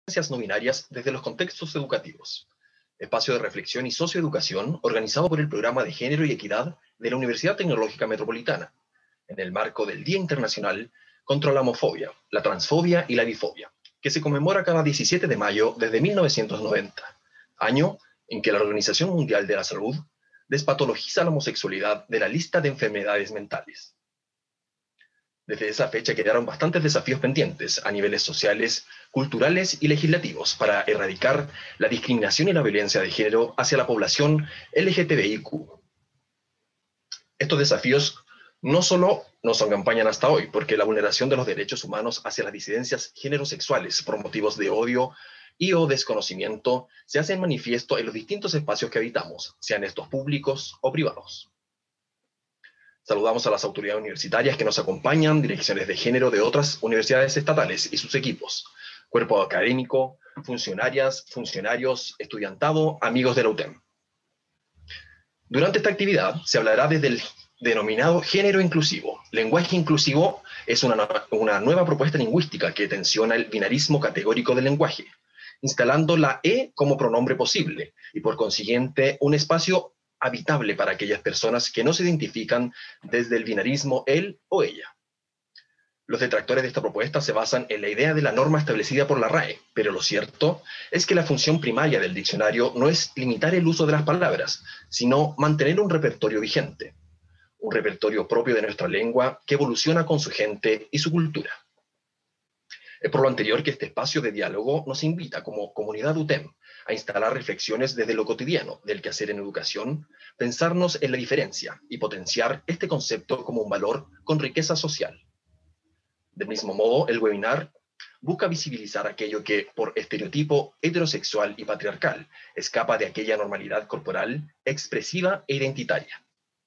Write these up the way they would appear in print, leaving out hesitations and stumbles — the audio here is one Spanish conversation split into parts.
no binarias desde los contextos educativos, espacio de reflexión y socioeducación organizado por el Programa de Género y Equidad de la Universidad Tecnológica Metropolitana, en el marco del Día Internacional contra la Homofobia, la Transfobia y la Bifobia, que se conmemora cada 17 de mayo desde 1990, año en que la Organización Mundial de la Salud despatologiza la homosexualidad de la lista de enfermedades mentales. Desde esa fecha quedaron bastantes desafíos pendientes a niveles sociales, culturales y legislativos para erradicar la discriminación y la violencia de género hacia la población LGTBIQ. Estos desafíos no solo nos acompañan hasta hoy, porque la vulneración de los derechos humanos hacia las disidencias género-sexuales por motivos de odio y o desconocimiento se hacen manifiesto en los distintos espacios que habitamos, sean estos públicos o privados. Saludamos a las autoridades universitarias que nos acompañan, direcciones de género de otras universidades estatales y sus equipos, cuerpo académico, funcionarias, funcionarios, estudiantado, amigos de la UTEM. Durante esta actividad se hablará desde el denominado género inclusivo. Lenguaje inclusivo es una nueva propuesta lingüística que tensiona el binarismo categórico del lenguaje, instalando la E como pronombre posible y por consiguiente un espacio habitable para aquellas personas que no se identifican desde el binarismo él o ella. Los detractores de esta propuesta se basan en la idea de la norma establecida por la RAE, pero lo cierto es que la función primaria del diccionario no es limitar el uso de las palabras, sino mantener un repertorio vigente, un repertorio propio de nuestra lengua que evoluciona con su gente y su cultura. Es por lo anterior que este espacio de diálogo nos invita como comunidad UTEM a instalar reflexiones desde lo cotidiano del quehacer en educación, pensarnos en la diferencia y potenciar este concepto como un valor con riqueza social. Del mismo modo, el webinar busca visibilizar aquello que, por estereotipo heterosexual y patriarcal, escapa de aquella normalidad corporal, expresiva e identitaria.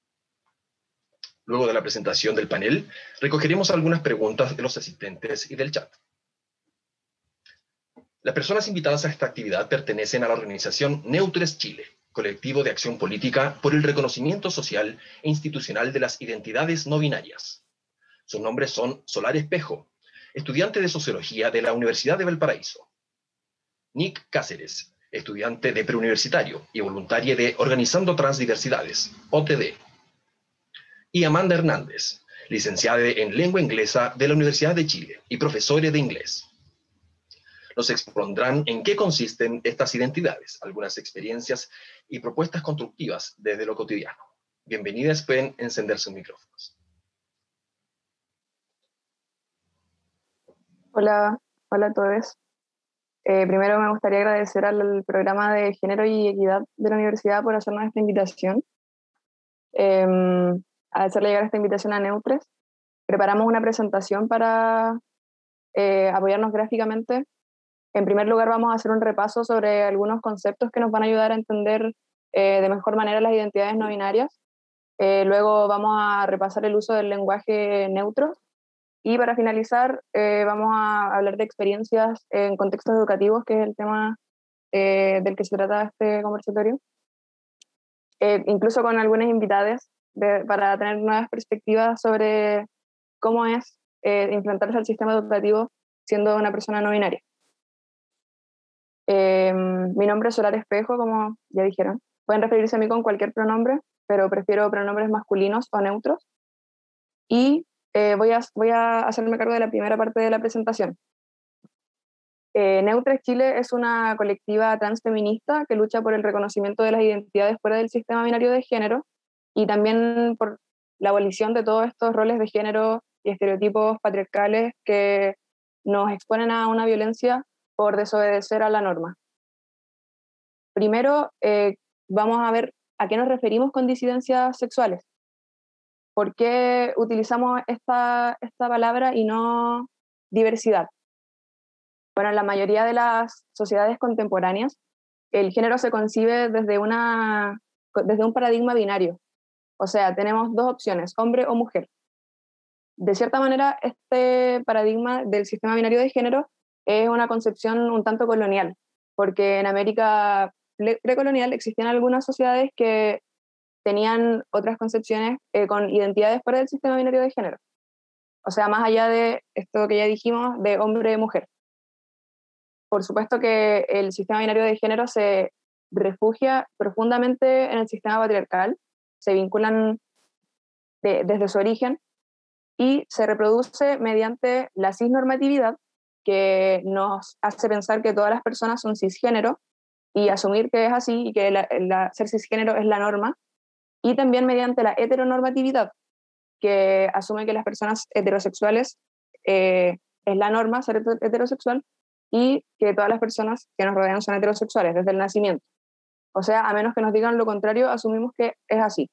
Luego de la presentación del panel, recogeremos algunas preguntas de los asistentes y del chat. Las personas invitadas a esta actividad pertenecen a la organización Neutres Chile, colectivo de acción política por el reconocimiento social e institucional de las identidades no binarias. Sus nombres son Solar Espejo, estudiante de Sociología de la Universidad de Valparaíso; Nick Cáceres, estudiante de preuniversitario y voluntaria de Organizando Transdiversidades, OTD; y Amanda Hernández, licenciada en Lengua Inglesa de la Universidad de Chile y profesora de inglés. Nos expondrán en qué consisten estas identidades, algunas experiencias y propuestas constructivas desde lo cotidiano. Bienvenidas, pueden encender sus micrófonos. Hola a todos. Primero me gustaría agradecer al programa de Género y Equidad de la universidad por hacernos esta invitación. Al hacerle llegar esta invitación a Neutres, preparamos una presentación para apoyarnos gráficamente. En primer lugar, vamos a hacer un repaso sobre algunos conceptos que nos van a ayudar a entender de mejor manera las identidades no binarias. Luego vamos a repasar el uso del lenguaje neutro. Y para finalizar, vamos a hablar de experiencias en contextos educativos, que es el tema del que se trata este conversatorio. Incluso con algunas invitadas para tener nuevas perspectivas sobre cómo es enfrentarse al sistema educativo siendo una persona no binaria. Mi nombre es Solar Espejo, como ya dijeron. Pueden referirse a mí con cualquier pronombre, pero prefiero pronombres masculinos o neutros. Y voy a hacerme cargo de la primera parte de la presentación. Neutres Chile es una colectiva transfeminista que lucha por el reconocimiento de las identidades fuera del sistema binario de género y también por la abolición de todos estos roles de género y estereotipos patriarcales que nos exponen a una violencia por desobedecer a la norma. Primero, vamos a ver a qué nos referimos con disidencias sexuales. ¿Por qué utilizamos esta palabra y no diversidad? Bueno, en la mayoría de las sociedades contemporáneas, el género se concibe desde un paradigma binario. O sea, tenemos dos opciones, hombre o mujer. De cierta manera, este paradigma del sistema binario de género es una concepción un tanto colonial, porque en América precolonial existían algunas sociedades que tenían otras concepciones con identidades fuera del sistema binario de género. O sea, más allá de esto que ya dijimos, de hombre y mujer. por supuesto que el sistema binario de género se refugia profundamente en el sistema patriarcal, se vinculan desde su origen y se reproduce mediante la cisnormatividad, que nos hace pensar que todas las personas son cisgénero y asumir que es así y que ser cisgénero es la norma, y también mediante la heteronormatividad, que asume que las personas heterosexuales es la norma ser heterosexual y que todas las personas que nos rodean son heterosexuales desde el nacimiento. O sea, a menos que nos digan lo contrario, asumimos que es así.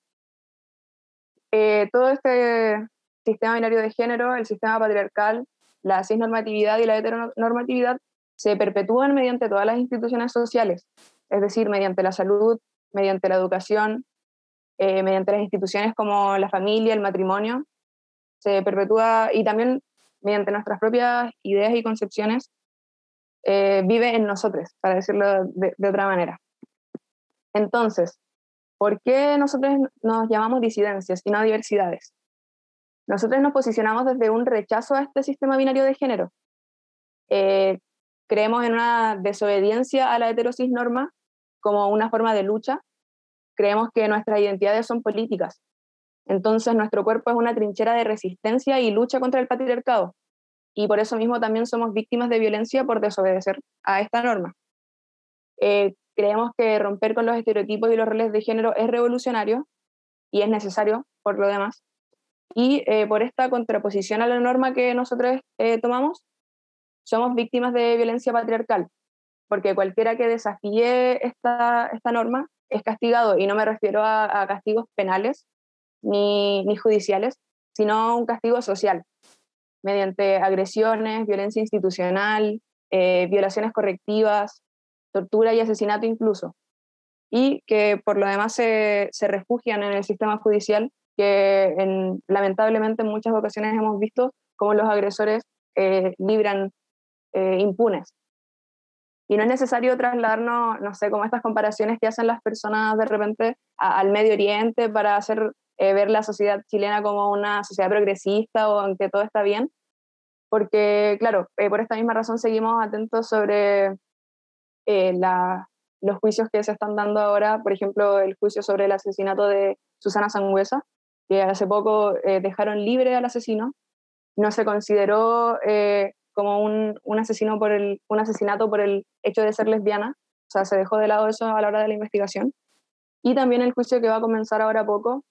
Todo este sistema binario de género, el sistema patriarcal, la cisnormatividad y la heteronormatividad se perpetúan mediante todas las instituciones sociales, es decir, mediante la salud, mediante la educación, mediante las instituciones como la familia, el matrimonio, se perpetúa, y también mediante nuestras propias ideas y concepciones, vive en nosotros, para decirlo de otra manera. Entonces, ¿por qué nosotros nos llamamos disidencias y no diversidades? Nosotros nos posicionamos desde un rechazo a este sistema binario de género. Creemos en una desobediencia a la heterosis norma como una forma de lucha. Creemos que nuestras identidades son políticas. Entonces nuestro cuerpo es una trinchera de resistencia y lucha contra el patriarcado. Y por eso mismo también somos víctimas de violencia por desobedecer a esta norma. Creemos que romper con los estereotipos y los roles de género es revolucionario y es necesario por lo demás. Y por esta contraposición a la norma que nosotros tomamos, somos víctimas de violencia patriarcal, porque cualquiera que desafíe esta norma es castigado, y no me refiero a castigos penales ni judiciales, sino un castigo social, mediante agresiones, violencia institucional, violaciones correctivas, tortura y asesinato incluso, y que por lo demás se refugian en el sistema judicial, que lamentablemente en muchas ocasiones hemos visto cómo los agresores libran impunes. Y no es necesario trasladarnos, no sé, como estas comparaciones que hacen las personas de repente al Medio Oriente para hacer ver la sociedad chilena como una sociedad progresista o en que todo está bien, porque claro, por esta misma razón seguimos atentos sobre los juicios que se están dando ahora, por ejemplo, el juicio sobre el asesinato de Susana Sangüesa, que hace poco dejaron libre al asesino. No se consideró como un asesinato por el hecho de ser lesbiana, o sea, se dejó de lado eso a la hora de la investigación. Y también el juicio que va a comenzar ahora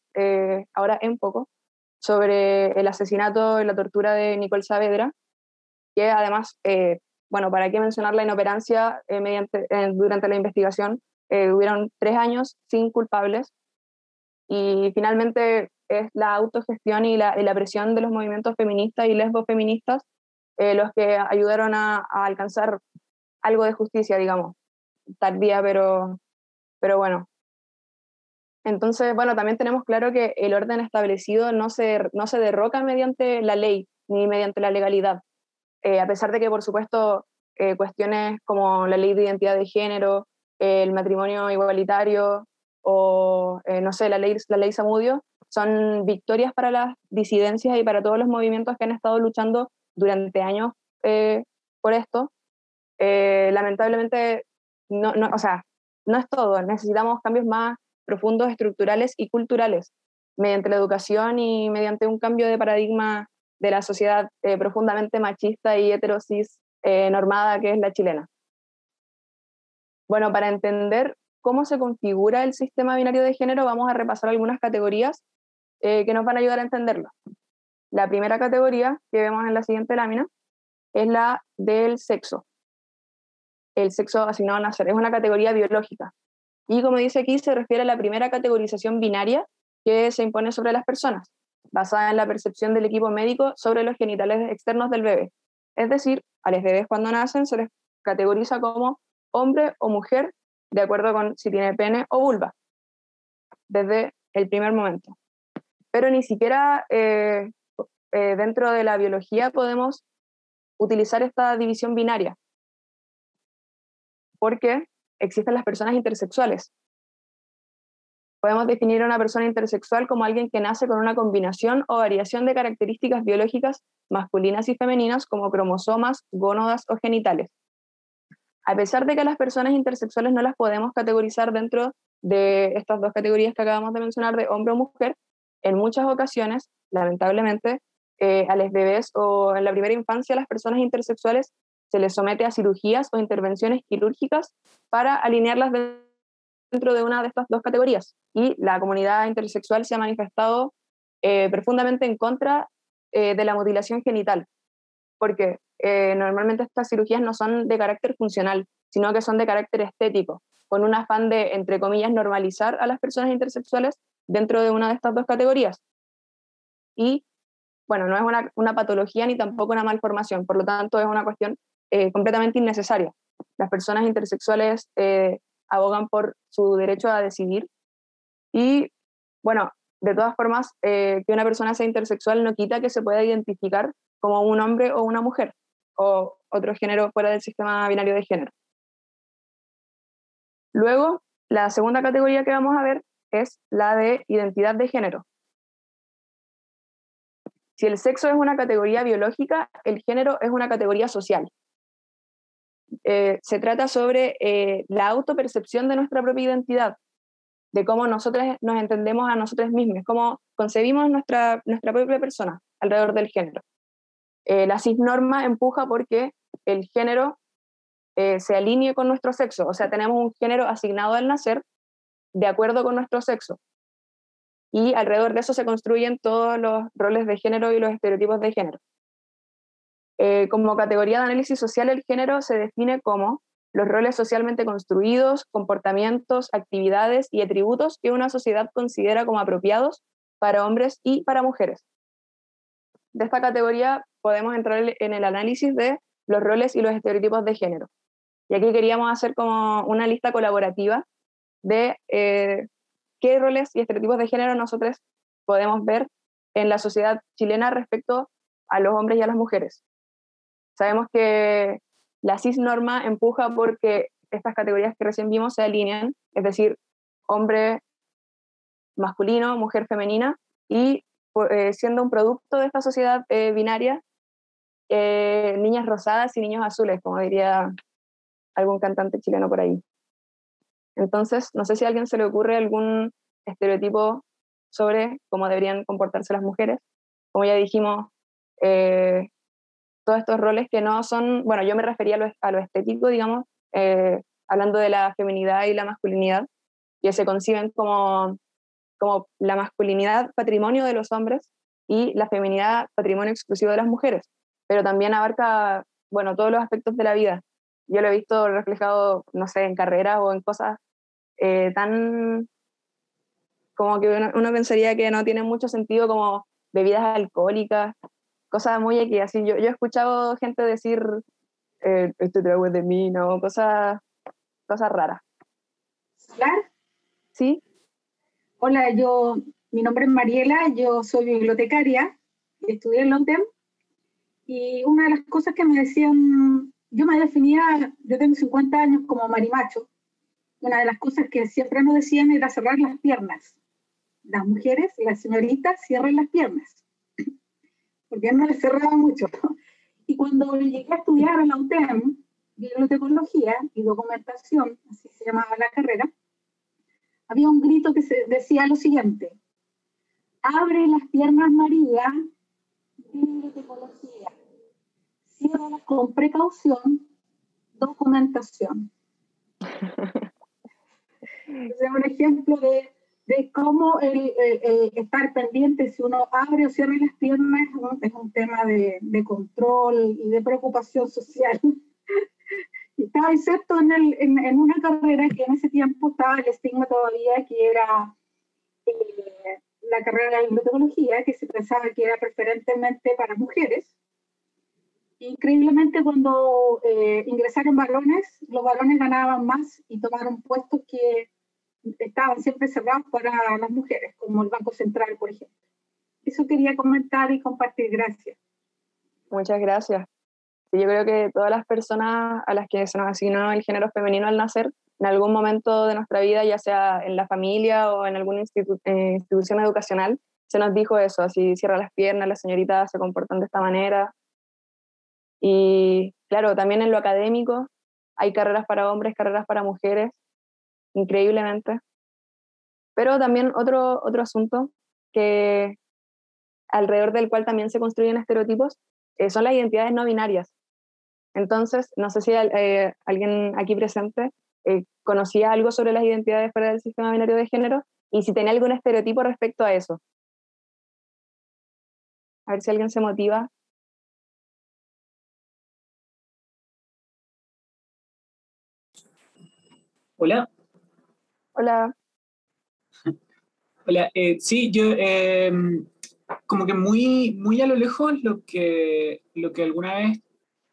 en poco, sobre el asesinato y la tortura de Nicole Saavedra, que además, bueno, para qué mencionar la inoperancia durante la investigación, hubieron 3 años sin culpables, y finalmente es la autogestión y la presión de los movimientos feministas y lesbofeministas los que ayudaron a alcanzar algo de justicia, digamos, tardía, pero bueno. Entonces, bueno, también tenemos claro que el orden establecido no se derroca mediante la ley ni mediante la legalidad, a pesar de que, por supuesto, cuestiones como la ley de identidad de género, el matrimonio igualitario o, no sé, la ley Zamudio, son victorias para las disidencias y para todos los movimientos que han estado luchando durante años por esto. Lamentablemente, o sea, no es todo, necesitamos cambios más profundos, estructurales y culturales, mediante la educación y mediante un cambio de paradigma de la sociedad profundamente machista y heterosis normada que es la chilena. Bueno, para entender cómo se configura el sistema binario de género, vamos a repasar algunas categorías que nos van a ayudar a entenderlo. La primera categoría que vemos en la siguiente lámina es la del sexo. El sexo asignado al nacer es una categoría biológica. Y como dice aquí, se refiere a la primera categorización binaria que se impone sobre las personas, basada en la percepción del equipo médico sobre los genitales externos del bebé. Es decir, a los bebés cuando nacen se les categoriza como hombre o mujer, de acuerdo con si tiene pene o vulva, desde el primer momento. Pero ni siquiera dentro de la biología podemos utilizar esta división binaria, porque existen las personas intersexuales. Podemos definir a una persona intersexual como alguien que nace con una combinación o variación de características biológicas masculinas y femeninas como cromosomas, gónadas o genitales. A pesar de que las personas intersexuales no las podemos categorizar dentro de estas dos categorías que acabamos de mencionar, de hombre o mujer, en muchas ocasiones, lamentablemente, a los bebés o en la primera infancia, a las personas intersexuales se les somete a cirugías o intervenciones quirúrgicas para alinearlas dentro de una de estas dos categorías. Y la comunidad intersexual se ha manifestado profundamente en contra de la mutilación genital, porque normalmente estas cirugías no son de carácter funcional, sino que son de carácter estético, con un afán de, entre comillas, normalizar a las personas intersexuales dentro de una de estas dos categorías. Y, bueno, no es una patología ni tampoco una malformación, por lo tanto es una cuestión completamente innecesaria. Las personas intersexuales abogan por su derecho a decidir y, bueno, de todas formas, que una persona sea intersexual no quita que se pueda identificar como un hombre o una mujer, o otro género fuera del sistema binario de género. Luego, la segunda categoría que vamos a ver es la de identidad de género. Si el sexo es una categoría biológica, el género es una categoría social. Se trata sobre la autopercepción de nuestra propia identidad, de cómo nosotros nos entendemos a nosotros mismos, cómo concebimos nuestra propia persona alrededor del género. La cisnorma empuja porque el género se alinee con nuestro sexo, o sea, tenemos un género asignado al nacer de acuerdo con nuestro sexo. Y alrededor de eso se construyen todos los roles de género y los estereotipos de género. Como categoría de análisis social, el género se define como los roles socialmente construidos, comportamientos, actividades y atributos que una sociedad considera como apropiados para hombres y para mujeres. De esta categoría podemos entrar en el análisis de los roles y los estereotipos de género. Y aquí queríamos hacer como una lista colaborativa de qué roles y estereotipos de género nosotros podemos ver en la sociedad chilena respecto a los hombres y a las mujeres. Sabemos que la cisnorma empuja porque estas categorías que recién vimos se alinean, es decir, hombre masculino, mujer femenina, y siendo un producto de esta sociedad binaria, niñas rosadas y niños azules, como diría algún cantante chileno por ahí. Entonces, no sé si a alguien se le ocurre algún estereotipo sobre cómo deberían comportarse las mujeres. Como ya dijimos, todos estos roles que no son, bueno, yo me refería a lo estético, digamos, hablando de la feminidad y la masculinidad, que se conciben como la masculinidad patrimonio de los hombres y la feminidad patrimonio exclusivo de las mujeres, pero también abarca, bueno, todos los aspectos de la vida. Yo lo he visto reflejado, no sé, en carreras o en cosas tan como que uno pensaría que no tienen mucho sentido, como bebidas alcohólicas, cosas muy aquí, así. Yo he escuchado gente decir, este trago es de mí, ¿no? Cosas raras. ¿Hola? ¿Sí? Hola, mi nombre es Mariela, yo soy bibliotecaria, estudié en la UTEM, y una de las cosas que me decían, yo me definía, yo tengo 50 años como marimacho, una de las cosas que siempre nos decían era cerrar las piernas. Las mujeres, las señoritas, cierren las piernas, porque no les cerraba mucho. Y cuando llegué a estudiar en la UTEM, bibliotecología y documentación, así se llamaba la carrera, había un grito que decía lo siguiente: abre las piernas, María, bibliotecología, ciérralas con precaución, documentación. Es un ejemplo de cómo estar pendiente si uno abre o cierra las piernas es un tema de control y de preocupación social. Y estaba inserto en una carrera que en ese tiempo estaba el estigma todavía, que era la carrera de bibliotecología, que se pensaba que era preferentemente para mujeres. Increíblemente, cuando ingresaron varones, los varones ganaban más y tomaron puestos que estaban siempre cerrados para las mujeres, como el Banco Central, por ejemplo. Eso quería comentar y compartir. Gracias. Muchas gracias. Yo creo que todas las personas a las que se nos asignó el género femenino al nacer, en algún momento de nuestra vida, ya sea en la familia o en alguna institución educacional, se nos dijo eso, así cierra las piernas, las señoritas se comportan de esta manera. Y claro, también en lo académico hay carreras para hombres, carreras para mujeres, increíblemente. Pero también otro asunto que alrededor del cual también se construyen estereotipos son las identidades no binarias. Entonces, no sé si alguien aquí presente conocía algo sobre las identidades fuera del sistema binario de género y si tenía algún estereotipo respecto a eso. A ver si alguien se motiva. Hola. Hola. Hola, sí, yo como que muy a lo lejos lo que alguna vez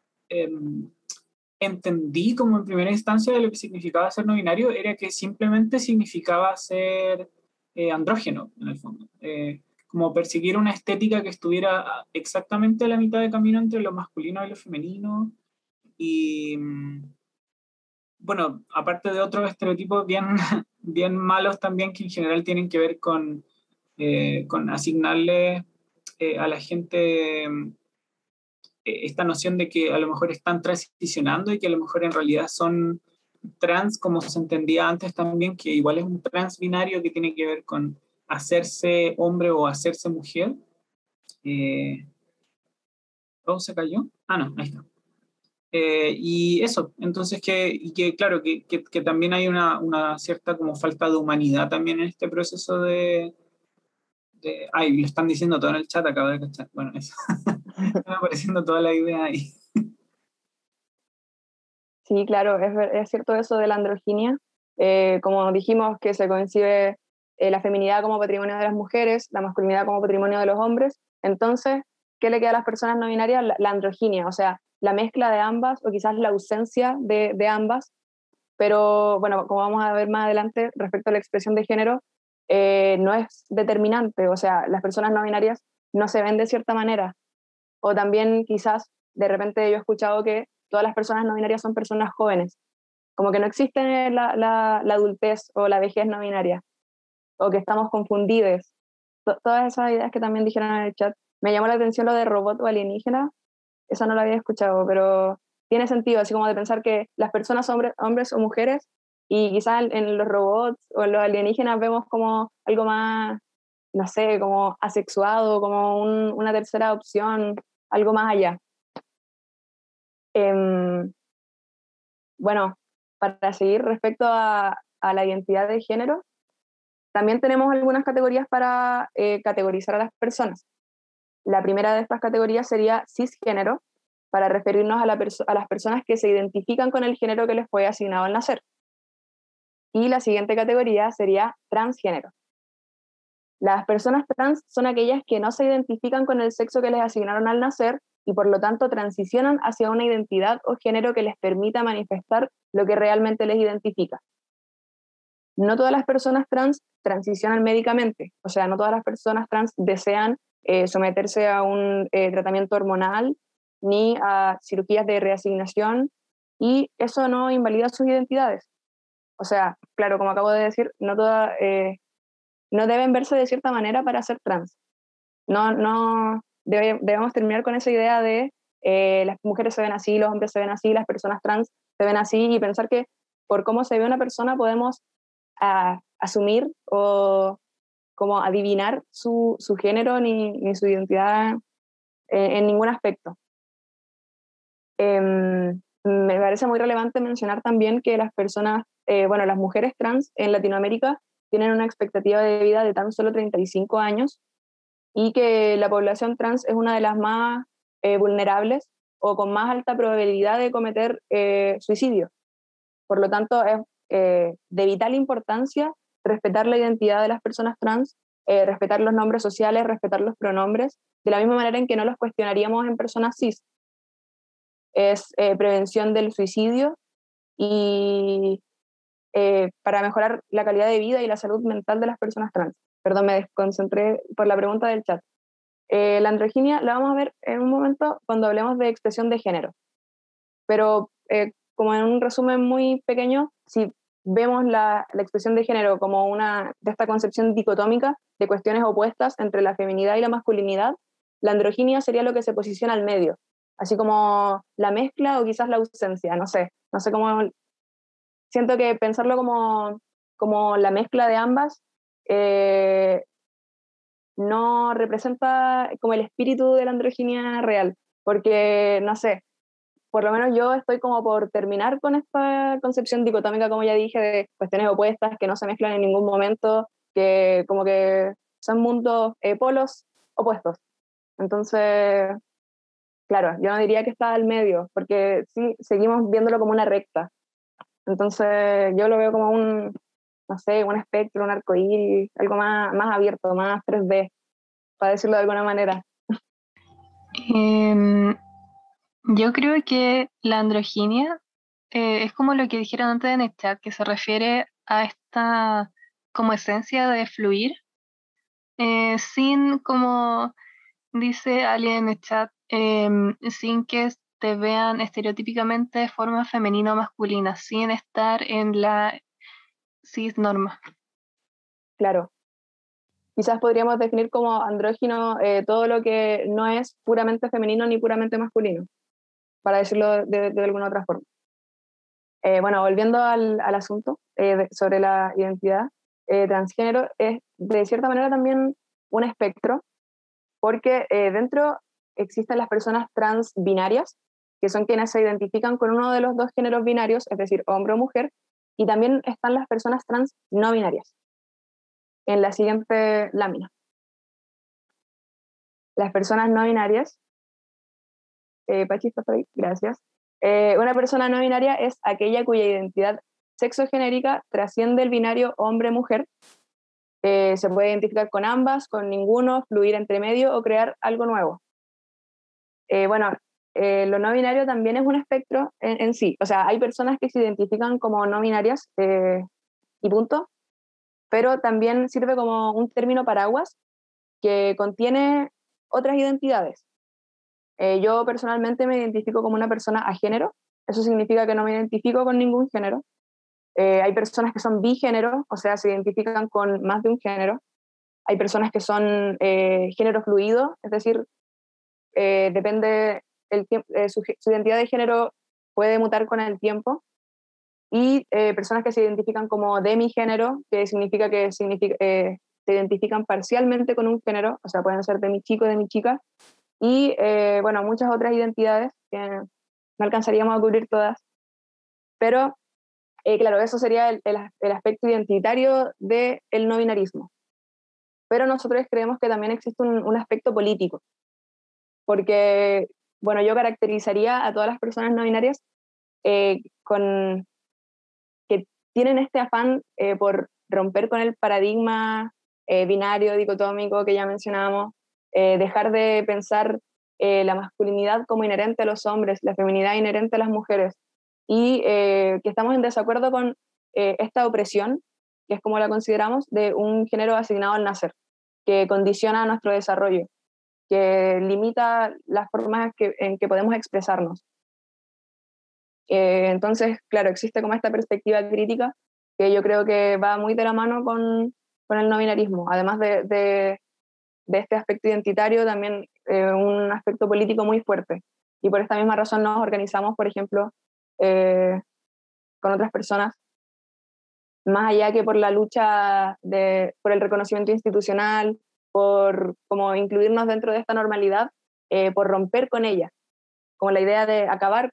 entendí como en primera instancia de lo que significaba ser no binario era que simplemente significaba ser andrógeno, en el fondo. Como perseguir una estética que estuviera exactamente a la mitad de camino entre lo masculino y lo femenino. Y bueno, aparte de otros estereotipos bien malos también que en general tienen que ver con asignarle a la gente esta noción de que a lo mejor están transicionando y que a lo mejor en realidad son trans, como se entendía antes también, que igual es un trans binario que tiene que ver con hacerse hombre o hacerse mujer. ¿Todo se cayó? Ah, no, ahí está. Y eso, entonces claro, que también hay una cierta como falta de humanidad también en este proceso ay, lo están diciendo todo en el chat, acabo de cachar. Bueno, eso. Están apareciendo toda la idea ahí. Sí, claro, es cierto eso de la androginia. Como dijimos, que se concibe la feminidad como patrimonio de las mujeres, la masculinidad como patrimonio de los hombres. Entonces, ¿qué le queda a las personas no binarias? La androginia, o sea, la mezcla de ambas o quizás la ausencia de ambas. Pero bueno, como vamos a ver más adelante respecto a la expresión de género, no es determinante, o sea, las personas no binarias no se ven de cierta manera. O también quizás de repente yo he escuchado que todas las personas no binarias son personas jóvenes, como que no existe la adultez o la vejez no binaria, o que estamos confundidos. Todas esas ideas que también dijeron en el chat. Me llamó la atención lo de robot o alienígena, eso no lo había escuchado, pero tiene sentido, así como de pensar que las personas son hombres o mujeres, y quizás en los robots o en los alienígenas vemos como algo más, no sé, como asexuado, como una tercera opción, algo más allá. Em, bueno, para seguir respecto a la identidad de género, también tenemos algunas categorías para categorizar a las personas. La primera de estas categorías sería cisgénero, para referirnos a las personas que se identifican con el género que les fue asignado al nacer. Y la siguiente categoría sería transgénero. Las personas trans son aquellas que no se identifican con el sexo que les asignaron al nacer y por lo tanto transicionan hacia una identidad o género que les permita manifestar lo que realmente les identifica. No todas las personas trans transicionan médicamente, o sea, no todas las personas trans desean someterse a un tratamiento hormonal ni a cirugías de reasignación, y eso no invalida sus identidades. O sea, claro, como acabo de decir, no deben verse de cierta manera para ser trans. Debemos terminar con esa idea de las mujeres se ven así, los hombres se ven así, las personas trans se ven así, y pensar que por cómo se ve una persona podemos asumir o como adivinar su género ni su identidad en ningún aspecto. Me parece muy relevante mencionar también que las personas, las mujeres trans en Latinoamérica tienen una expectativa de vida de tan solo 35 años, y que la población trans es una de las más vulnerables o con más alta probabilidad de cometer suicidio. Por lo tanto, es de vital importancia respetar la identidad de las personas trans, respetar los nombres sociales, respetar los pronombres, de la misma manera en que no los cuestionaríamos en personas cis. Es prevención del suicidio y para mejorar la calidad de vida y la salud mental de las personas trans. Perdón, me desconcentré por la pregunta del chat. La androginia la vamos a ver en un momento cuando hablemos de expresión de género. Pero como en un resumen muy pequeño, si vemos la expresión de género como de esta concepción dicotómica de cuestiones opuestas entre la feminidad y la masculinidad, la androginia sería lo que se posiciona al medio, así como la mezcla o quizás la ausencia, no sé, no sé cómo, siento que pensarlo como la mezcla de ambas no representa como el espíritu de la androginia real, porque, no sé, por lo menos yo estoy como por terminar con esta concepción dicotómica, como ya dije, de cuestiones opuestas que no se mezclan en ningún momento, que como que son mundos, polos opuestos. Entonces, claro, yo no diría que está al medio, porque sí, seguimos viéndolo como una recta. Entonces, yo lo veo como un, no sé, un espectro, un arcoíris, algo más abierto, más 3D, para decirlo de alguna manera. Em, yo creo que la androginia es como lo que dijeron antes en el chat, que se refiere a esta como esencia de fluir, sin, como dice alguien en el chat, sin que te vean estereotípicamente de forma femenina o masculina, sin estar en la cis norma. Claro. Quizás podríamos definir como andrógino todo lo que no es puramente femenino ni puramente masculino, para decirlo de alguna otra forma. Bueno, volviendo al asunto sobre la identidad transgénero, es de cierta manera también un espectro, porque dentro existen las personas trans binarias, que son quienes se identifican con uno de los dos géneros binarios, es decir, hombre o mujer, y también están las personas trans no binarias, en la siguiente lámina. Las personas no binarias, Pachi, ¿estás por ahí? Gracias. Una persona no binaria es aquella cuya identidad sexogenérica trasciende el binario hombre-mujer. Se puede identificar con ambas, con ninguno, fluir entre medio o crear algo nuevo. Bueno, lo no binario también es un espectro en sí. O sea, hay personas que se identifican como no binarias y punto, pero también sirve como un término paraguas que contiene otras identidades. Yo personalmente me identifico como una persona agénero. Eso significa que no me identifico con ningún género. Hay personas que son bigénero, o sea, se identifican con más de un género. Hay personas que son género fluido, es decir, depende, su identidad de género puede mutar con el tiempo. Y personas que se identifican como demigénero, que significa que se identifican parcialmente con un género, o sea, pueden ser demichico, demichica, y bueno, muchas otras identidades que no alcanzaríamos a cubrir todas, pero claro, eso sería el aspecto identitario del no binarismo. Pero nosotros creemos que también existe un aspecto político, porque, bueno, yo caracterizaría a todas las personas no binarias con que tienen este afán por romper con el paradigma binario, dicotómico que ya mencionábamos, dejar de pensar la masculinidad como inherente a los hombres, la feminidad inherente a las mujeres, y que estamos en desacuerdo con esta opresión, que es como la consideramos, de un género asignado al nacer, que condiciona nuestro desarrollo, que limita las formas en que podemos expresarnos. Entonces, claro, existe como esta perspectiva crítica que yo creo que va muy de la mano con el no binarismo, además de este aspecto identitario, también un aspecto político muy fuerte. Y por esta misma razón nos organizamos, por ejemplo, con otras personas, más allá que por la lucha por el reconocimiento institucional, por como incluirnos dentro de esta normalidad, por romper con ella, como la idea de acabar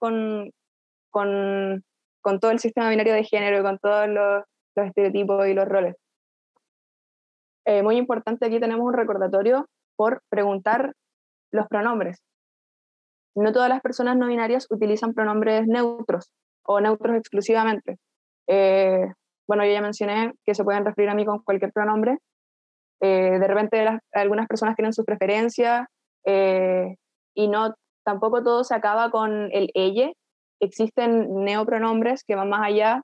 con todo el sistema binario de género y con todos los estereotipos y los roles. Muy importante, aquí tenemos un recordatorio por preguntar los pronombres. No todas las personas no binarias utilizan pronombres neutros o neutros exclusivamente. Bueno, yo ya mencioné que se pueden referir a mí con cualquier pronombre. De repente algunas personas tienen sus preferencias y no, tampoco todo se acaba con el ella. Existen neopronombres que van más allá,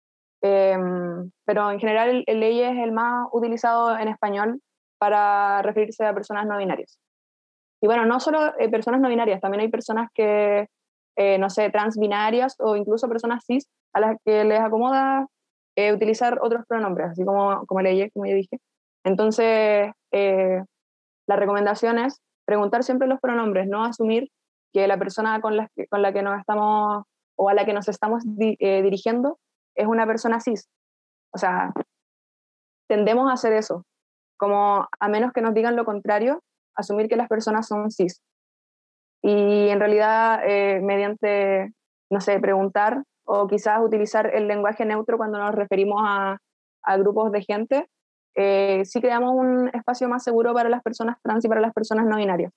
pero en general el ella es el más utilizado en español para referirse a personas no binarias. Y bueno, no solo personas no binarias, también hay personas que, no sé, transbinarias o incluso personas cis a las que les acomoda utilizar otros pronombres, así como el ella, como ya dije. Entonces, la recomendación es preguntar siempre los pronombres, no asumir que la persona con la que nos estamos o a la que nos estamos dirigiendo es una persona cis. O sea, tendemos a hacer eso, como a menos que nos digan lo contrario, asumir que las personas son cis. Y en realidad, mediante, no sé, preguntar o quizás utilizar el lenguaje neutro cuando nos referimos a grupos de gente, sí creamos un espacio más seguro para las personas trans y para las personas no binarias.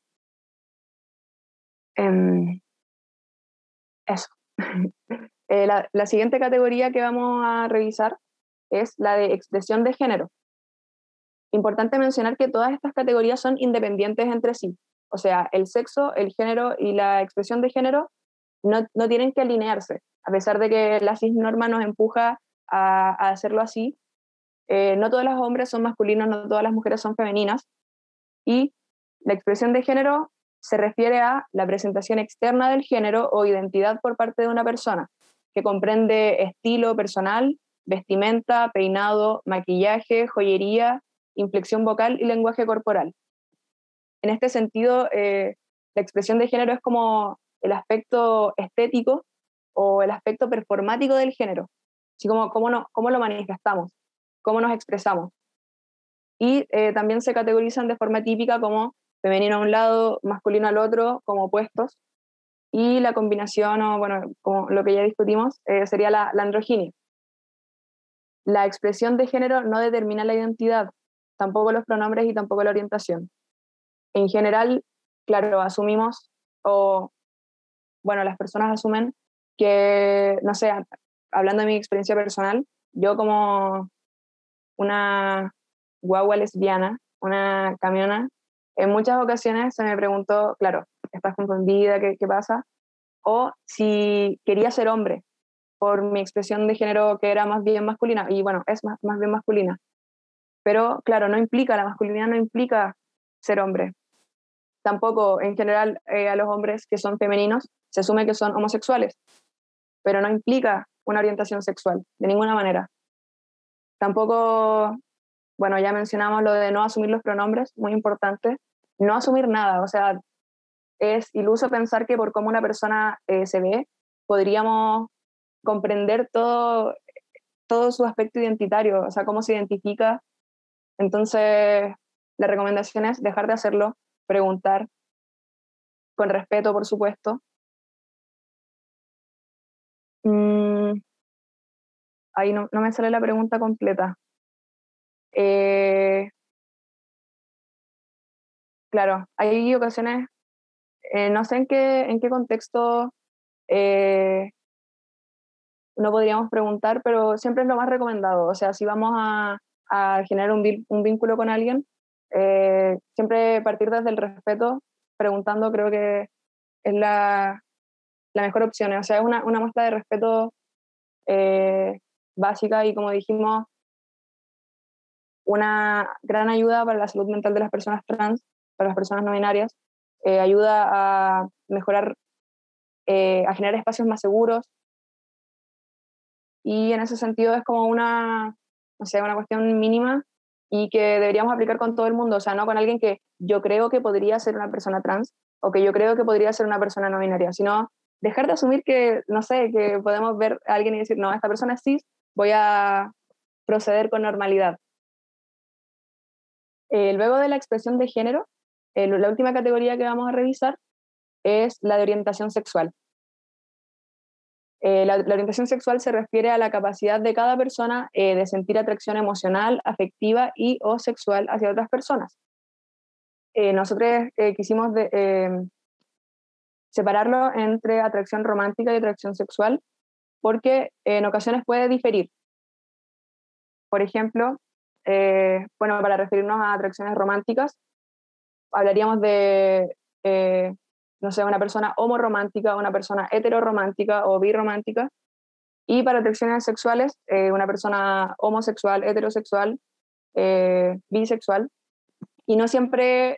Eso. La siguiente categoría que vamos a revisar es la de expresión de género. Importante mencionar que todas estas categorías son independientes entre sí. O sea, el sexo, el género y la expresión de género no tienen que alinearse. A pesar de que la cisnorma nos empuja a hacerlo así, no todos los hombres son masculinos, no todas las mujeres son femeninas. Y la expresión de género se refiere a la presentación externa del género o identidad por parte de una persona, que comprende estilo personal, vestimenta, peinado, maquillaje, joyería, inflexión vocal y lenguaje corporal. En este sentido, la expresión de género es como el aspecto estético o el aspecto performático del género, así como cómo lo manifestamos, cómo nos expresamos. Y también se categorizan de forma típica como femenino a un lado, masculino al otro, como opuestos. Y la combinación, o bueno, como lo que ya discutimos, sería la androginia. La expresión de género no determina la identidad, tampoco los pronombres y tampoco la orientación. En general, claro, asumimos, o bueno, las personas asumen que, no sé, hablando de mi experiencia personal, yo como una guagua lesbiana, una camiona, en muchas ocasiones se me preguntó, claro, ¿estás confundida? ¿Qué pasa? O si quería ser hombre por mi expresión de género que era más bien masculina, y bueno, es más bien masculina. Pero claro, no implica, la masculinidad no implica ser hombre. Tampoco, en general, a los hombres que son femeninos se asume que son homosexuales, pero no implica una orientación sexual, de ninguna manera. Tampoco, bueno, ya mencionamos lo de no asumir los pronombres, muy importante. No asumir nada, o sea, es iluso pensar que por cómo una persona se ve, podríamos comprender todo su aspecto identitario, o sea, cómo se identifica. Entonces, la recomendación es dejar de hacerlo, preguntar, con respeto, por supuesto. Ahí no me sale la pregunta completa. Claro, hay ocasiones, no sé en qué contexto no podríamos preguntar, pero siempre es lo más recomendado. O sea, si vamos a generar un vínculo con alguien, siempre partir desde el respeto, preguntando, creo que es la mejor opción. O sea, es una muestra de respeto básica y, como dijimos, una gran ayuda para la salud mental de las personas trans, para las personas no binarias. Ayuda a mejorar, a generar espacios más seguros. Y en ese sentido es como una, no sé, una cuestión mínima y que deberíamos aplicar con todo el mundo, o sea, no con alguien que yo creo que podría ser una persona trans o que yo creo que podría ser una persona no binaria, sino dejar de asumir que, no sé, que podemos ver a alguien y decir, no, esta persona es cis, voy a proceder con normalidad. Luego de la expresión de género, la última categoría que vamos a revisar es la de orientación sexual. La orientación sexual se refiere a la capacidad de cada persona de sentir atracción emocional, afectiva y o sexual hacia otras personas. Nosotros quisimos separarlo entre atracción romántica y atracción sexual porque en ocasiones puede diferir. Por ejemplo, bueno, para referirnos a atracciones románticas, hablaríamos de, no sé, una persona homoromántica, una persona heteroromántica o birromántica. Y para atracciones sexuales, una persona homosexual, heterosexual, bisexual, y no siempre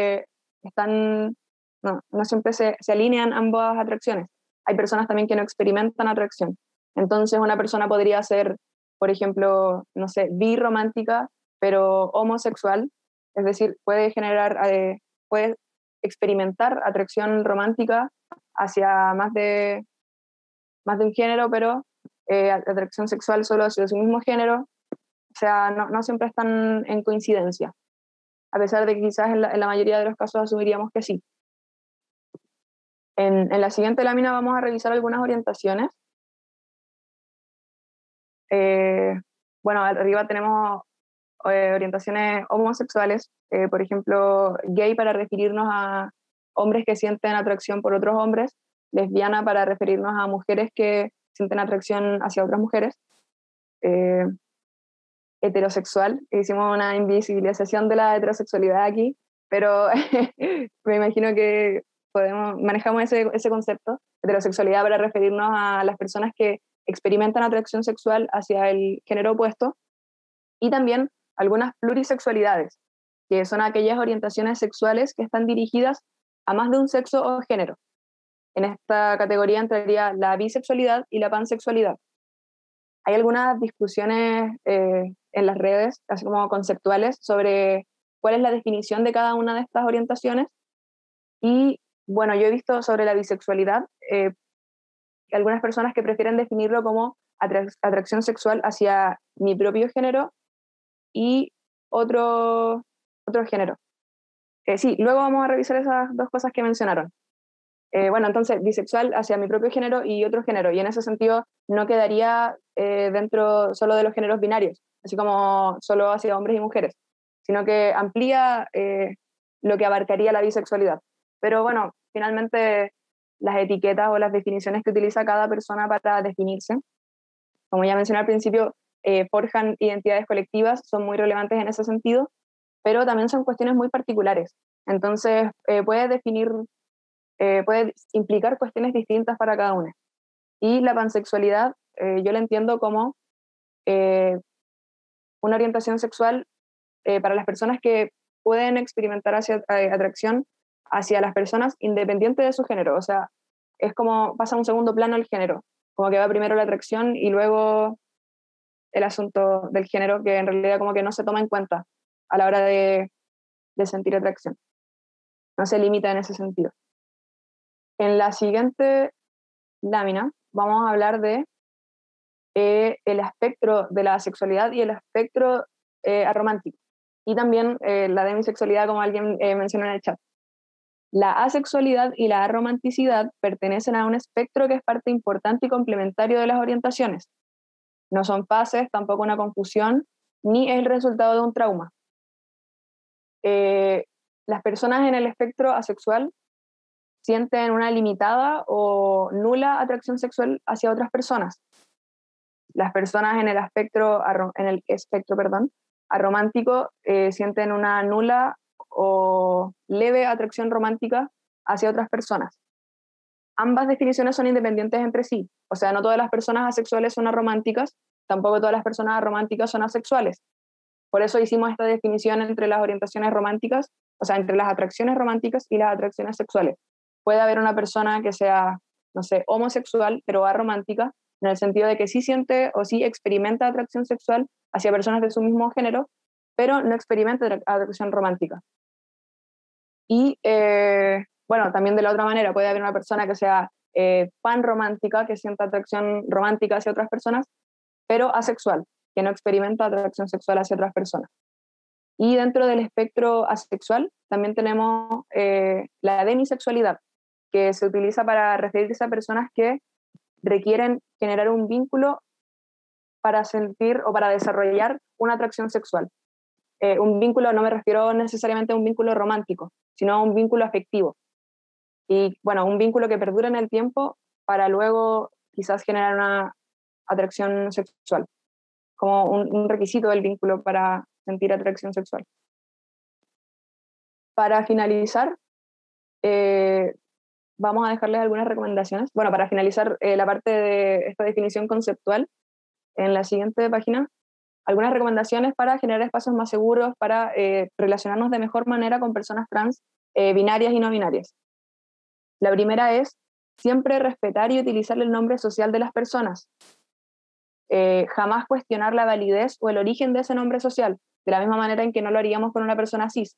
no siempre se alinean ambas atracciones. Hay personas también que no experimentan atracción. Entonces una persona podría ser, por ejemplo, no sé, birromántica, pero homosexual, es decir, puede experimentar atracción romántica hacia más de más de un género, pero atracción sexual solo hacia su mismo género. O sea, no siempre están en coincidencia, a pesar de que quizás en la mayoría de los casos asumiríamos que sí. En la siguiente lámina vamos a revisar algunas orientaciones. Bueno, arriba tenemos orientaciones homosexuales, por ejemplo, gay para referirnos a hombres que sienten atracción por otros hombres, lesbiana para referirnos a mujeres que sienten atracción hacia otras mujeres, heterosexual, hicimos una invisibilización de la heterosexualidad aquí, pero me imagino que manejamos ese concepto, heterosexualidad para referirnos a las personas que experimentan atracción sexual hacia el género opuesto, y también algunas plurisexualidades, que son aquellas orientaciones sexuales que están dirigidas a más de un sexo o género. En esta categoría entraría la bisexualidad y la pansexualidad. Hay algunas discusiones en las redes, así como conceptuales, sobre cuál es la definición de cada una de estas orientaciones. Y bueno, yo he visto sobre la bisexualidad algunas personas que prefieren definirlo como atracción sexual hacia mi propio género y otro género. Sí, luego vamos a revisar esas dos cosas que mencionaron. Bueno, entonces, bisexual hacia mi propio género y otro género, y en ese sentido no quedaría dentro solo de los géneros binarios, así como solo hacia hombres y mujeres, sino que amplía lo que abarcaría la bisexualidad. Pero bueno, finalmente las etiquetas o las definiciones que utiliza cada persona para definirse, como ya mencioné al principio, forjan identidades colectivas, son muy relevantes en ese sentido, pero también son cuestiones muy particulares. Entonces, puede implicar cuestiones distintas para cada una. Y la pansexualidad, yo la entiendo como una orientación sexual para las personas que pueden experimentar atracción hacia las personas independiente de su género. O sea, es como pasa a un segundo plano el género, como que va primero la atracción y luego el asunto del género, que en realidad como que no se toma en cuenta a la hora de sentir atracción. No se limita en ese sentido. En la siguiente lámina vamos a hablar de el espectro de la sexualidad y el espectro aromántico, y también la demisexualidad, como alguien mencionó en el chat. La asexualidad y la aromanticidad pertenecen a un espectro que es parte importante y complementario de las orientaciones. No son fases, tampoco una confusión, ni el resultado de un trauma. Las personas en el espectro asexual sienten una limitada o nula atracción sexual hacia otras personas. Las personas en el espectro aromántico sienten una nula o leve atracción romántica hacia otras personas. Ambas definiciones son independientes entre sí, o sea, no todas las personas asexuales son arománticas, tampoco todas las personas arománticas son asexuales. Por eso hicimos esta definición entre las orientaciones románticas, o sea, entre las atracciones románticas y las atracciones sexuales. Puede haber una persona que sea, no sé, homosexual, pero aromántica, en el sentido de que sí siente o sí experimenta atracción sexual hacia personas de su mismo género, pero no experimenta atracción romántica. Y bueno, también de la otra manera, puede haber una persona que sea panromántica, que sienta atracción romántica hacia otras personas, pero asexual, que no experimenta atracción sexual hacia otras personas. Y dentro del espectro asexual también tenemos la demisexualidad, que se utiliza para referirse a personas que requieren generar un vínculo para sentir o para desarrollar una atracción sexual. Un vínculo, no me refiero necesariamente a un vínculo romántico, sino a un vínculo afectivo. Y bueno, un vínculo que perdura en el tiempo para luego quizás generar una atracción sexual, como un requisito del vínculo para sentir atracción sexual. Para finalizar, vamos a dejarles algunas recomendaciones. Bueno, para finalizar la parte de esta definición conceptual, en la siguiente página, algunas recomendaciones para generar espacios más seguros, para relacionarnos de mejor manera con personas trans, binarias y no binarias. La primera es siempre respetar y utilizar el nombre social de las personas. Jamás cuestionar la validez o el origen de ese nombre social, de la misma manera en que no lo haríamos con una persona cis.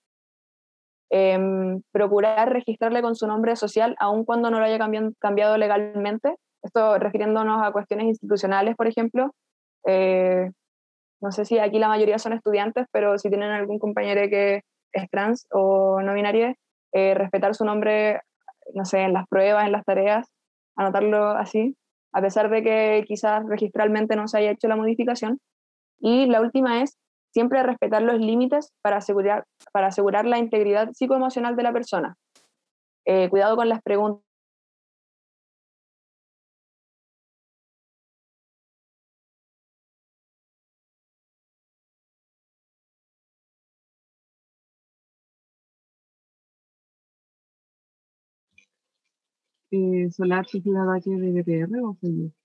Procurar registrarle con su nombre social aun cuando no lo haya cambiado legalmente, Esto refiriéndonos a cuestiones institucionales, por ejemplo. No sé si aquí la mayoría son estudiantes, pero si tienen algún compañero que es trans o no binario, respetar su nombre, no sé, en las pruebas, en las tareas, anotarlo así, a pesar de que quizás registralmente no se haya hecho la modificación. Y la última es siempre respetar los límites para asegurar la integridad psicoemocional de la persona. Cuidado con las preguntas. Solar sufrió un ataque de BPR o soy yo.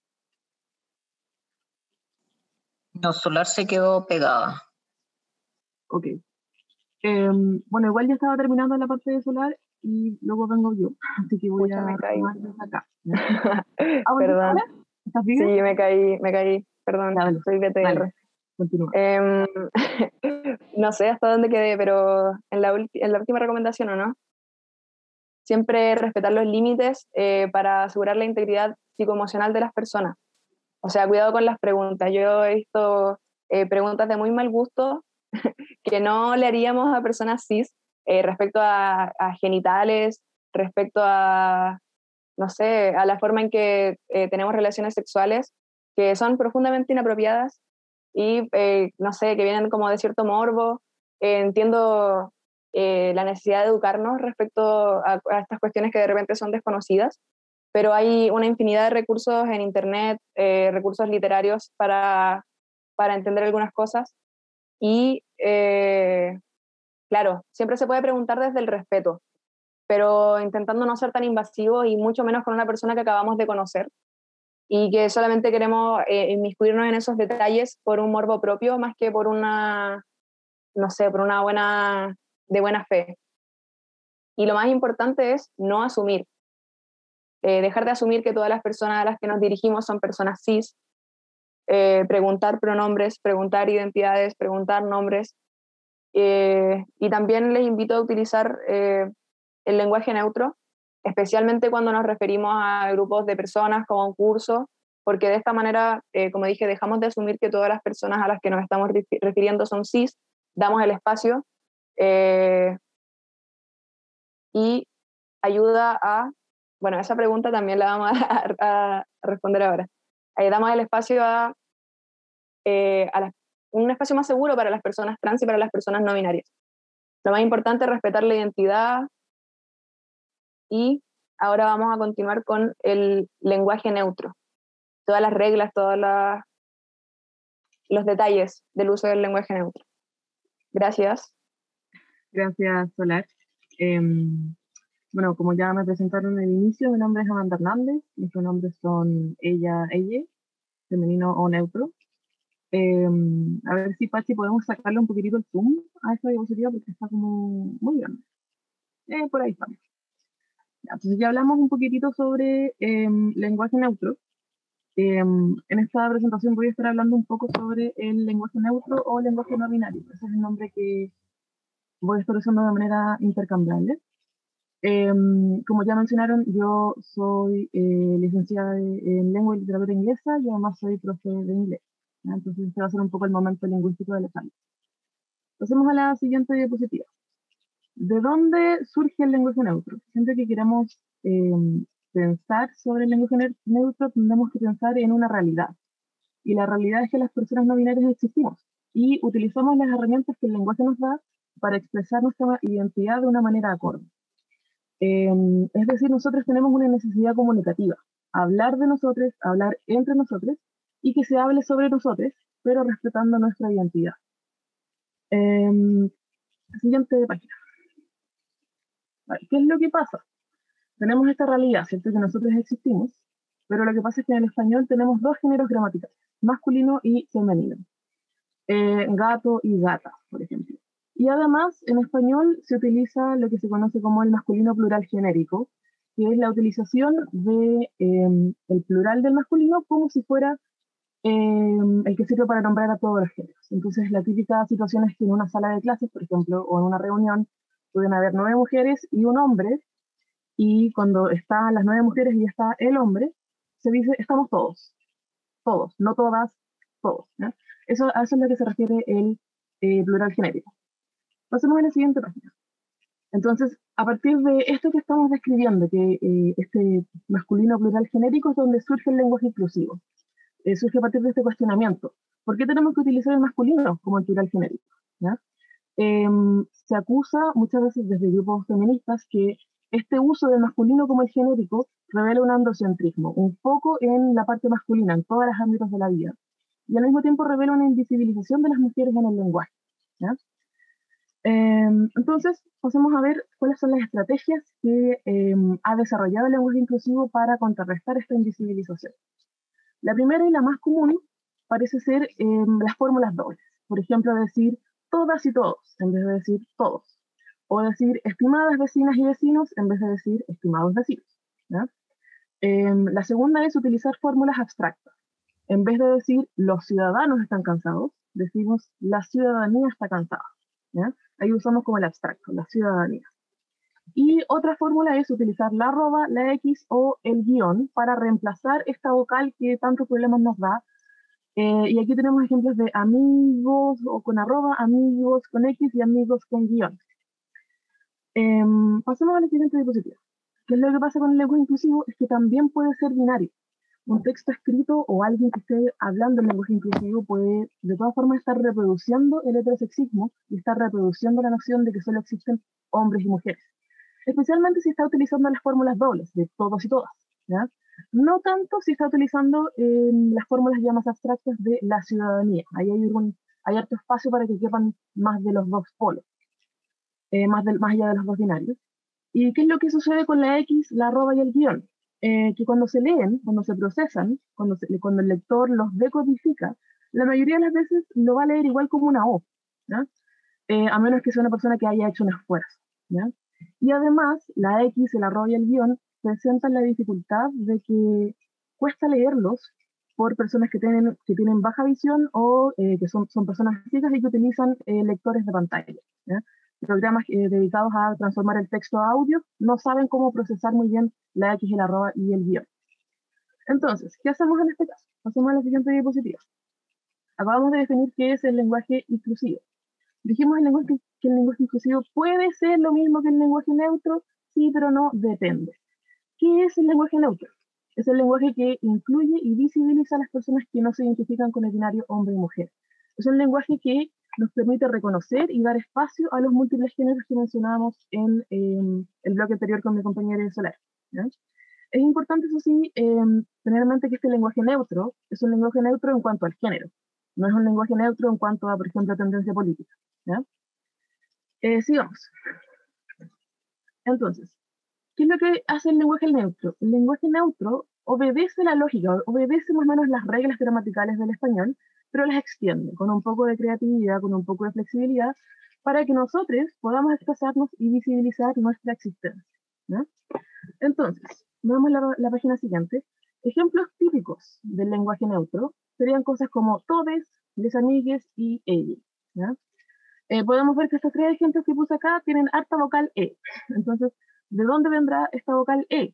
No, Solar se quedó pegada. Ok. Bueno, igual ya estaba terminando la parte de Solar y luego vengo yo, así que voy Pucha, a me caí. retomar desde acá. Ah, bueno, Perdón. ¿ahora? ¿Estás bien? Sí, me caí, perdón, Ya, dale, soy BTR. dale, continúa. No sé hasta dónde quedé, pero en la última recomendación, ¿o no? Siempre respetar los límites para asegurar la integridad psicoemocional de las personas. O sea, cuidado con las preguntas. Yo he visto preguntas de muy mal gusto que no le haríamos a personas cis respecto a genitales, respecto a, no sé, a la forma en que tenemos relaciones sexuales, que son profundamente inapropiadas y, no sé, que vienen como de cierto morbo. Entiendo la necesidad de educarnos respecto a estas cuestiones que de repente son desconocidas, pero hay una infinidad de recursos en Internet, recursos literarios para entender algunas cosas. Y, claro, siempre se puede preguntar desde el respeto, pero intentando no ser tan invasivo y mucho menos con una persona que acabamos de conocer y que solamente queremos inmiscuirnos en esos detalles por un morbo propio más que por una, no sé, por una de buena fe. Y lo más importante es no asumir, dejar de asumir que todas las personas a las que nos dirigimos son personas cis, preguntar pronombres, preguntar identidades, preguntar nombres. Y también les invito a utilizar el lenguaje neutro, especialmente cuando nos referimos a grupos de personas como un curso, porque de esta manera, como dije, dejamos de asumir que todas las personas a las que nos estamos refiriendo son cis, damos el espacio y ayuda a, bueno, esa pregunta también la vamos a responder ahora. Damos el espacio a un espacio más seguro para las personas trans y para las personas no binarias. Lo más importante es respetar la identidad y ahora vamos a continuar con el lenguaje neutro. Todas las reglas, los detalles del uso del lenguaje neutro. Gracias. Gracias, Solar. Bueno, como ya me presentaron al inicio, mi nombre es Amanda Hernández, mis pronombres son ella, femenino o neutro. A ver si, Pachi, podemos sacarle un poquitito el zoom a esta diapositiva porque está como muy grande. Por ahí estamos. Entonces ya hablamos un poquitito sobre lenguaje neutro. En esta presentación voy a estar hablando un poco sobre el lenguaje neutro o lenguaje no binario. Ese es el nombre que voy a estar usando de manera intercambiable. Como ya mencionaron, yo soy licenciada en lengua y literatura inglesa y además soy profe de inglés. ¿Ya? Entonces este va a ser un poco el momento lingüístico del examen. Pasemos a la siguiente diapositiva. ¿De dónde surge el lenguaje neutro? Siempre que queramos pensar sobre el lenguaje neutro, tendremos que pensar en una realidad. Y la realidad es que las personas no binarias existimos y utilizamos las herramientas que el lenguaje nos da para expresar nuestra identidad de una manera acorde. Es decir, nosotros tenemos una necesidad comunicativa, hablar de nosotros, hablar entre nosotros y que se hable sobre nosotros, pero respetando nuestra identidad. Siguiente página. Vale, ¿qué es lo que pasa? Tenemos esta realidad, ¿cierto? Que nosotros existimos, pero lo que pasa es que en el español tenemos dos géneros gramaticales, masculino y femenino. Gato y gata, por ejemplo. Y además, en español se utiliza lo que se conoce como el masculino plural genérico, que es la utilización de el plural del masculino como si fuera el que sirve para nombrar a todos los géneros. Entonces, la típica situación es que en una sala de clases, por ejemplo, o en una reunión, pueden haber 9 mujeres y un hombre, y cuando están las 9 mujeres y está el hombre, se dice estamos todos, no todas, todos. ¿Ya? A eso es lo que se refiere el plural genérico. Pasemos a la siguiente página. Entonces, a partir de esto que estamos describiendo, que este masculino plural genérico es donde surge el lenguaje inclusivo. Surge a partir de este cuestionamiento. ¿Por qué tenemos que utilizar el masculino como el plural genérico? ¿Ya? Se acusa muchas veces desde grupos feministas que este uso del masculino como el genérico revela un androcentrismo, un foco en la parte masculina, en todos los ámbitos de la vida, y al mismo tiempo revela una invisibilización de las mujeres en el lenguaje. ¿Ya? Entonces, pasemos a ver cuáles son las estrategias que ha desarrollado el lenguaje inclusivo para contrarrestar esta invisibilización. La primera y la más común parece ser las fórmulas dobles. Por ejemplo, decir todas y todos en vez de decir todos. O decir estimadas vecinas y vecinos en vez de decir estimados vecinos. ¿Ya? La segunda es utilizar fórmulas abstractas. En vez de decir los ciudadanos están cansados, decimos la ciudadanía está cansada. ¿Ya? Ahí usamos como el abstracto, la ciudadanía. Y otra fórmula es utilizar la arroba, la X o el guión para reemplazar esta vocal que tantos problemas nos da. Y aquí tenemos ejemplos de amigos o con arroba, amigos con X y amigos con guión. Pasemos a la siguiente diapositiva. ¿Qué es lo que pasa con el lenguaje inclusivo? Es que también puede ser binario. Un texto escrito o alguien que esté hablando el lenguaje inclusivo puede de todas formas estar reproduciendo el heterosexismo y estar reproduciendo la noción de que solo existen hombres y mujeres. Especialmente si está utilizando las fórmulas dobles de todos y todas. ¿Ya? No tanto si está utilizando las fórmulas ya más abstractas de la ciudadanía. Ahí hay harto espacio para que quepan más de los dos polos, más allá de los dos binarios. ¿Y qué es lo que sucede con la X, la arroba y el guión? Que cuando se leen, cuando se procesan, cuando el lector los decodifica, la mayoría de las veces lo va a leer igual como una O, ¿ya? A menos que sea una persona que haya hecho un esfuerzo. ¿Ya? Y además, la X, el arroba y el guión presentan la dificultad de que cuesta leerlos por personas que tienen baja visión o que son personas ciegas y que utilizan lectores de pantalla. ¿Ya? Programas dedicados a transformar el texto a audio no saben cómo procesar muy bien la X, el arroba y el guión. Entonces, ¿qué hacemos en este caso? Pasemos a la siguiente diapositiva. Acabamos de definir qué es el lenguaje inclusivo. Dijimos que el lenguaje inclusivo puede ser lo mismo que el lenguaje neutro, sí, pero no, depende. ¿Qué es el lenguaje neutro? Es el lenguaje que incluye y visibiliza a las personas que no se identifican con el binario hombre y mujer. Es un lenguaje que nos permite reconocer y dar espacio a los múltiples géneros que mencionábamos en el bloque anterior con mi compañera Solar. ¿Ya? Es importante, eso sí, tener en mente que este lenguaje neutro es un lenguaje neutro en cuanto al género. No es un lenguaje neutro en cuanto a, por ejemplo, tendencia política. ¿Ya? Sigamos. Entonces, ¿qué es lo que hace el lenguaje neutro? El lenguaje neutro obedece la lógica, obedece más o menos las reglas gramaticales del español, pero las extiende con un poco de creatividad, con un poco de flexibilidad, para que nosotros podamos expresarnos y visibilizar nuestra existencia. ¿No? Entonces, veamos la página siguiente. Ejemplos típicos del lenguaje neutro serían cosas como todes, les amigues y ella. ¿Ya? Podemos ver que estos tres ejemplos que puse acá tienen harta vocal E. Entonces, ¿de dónde vendrá esta vocal E?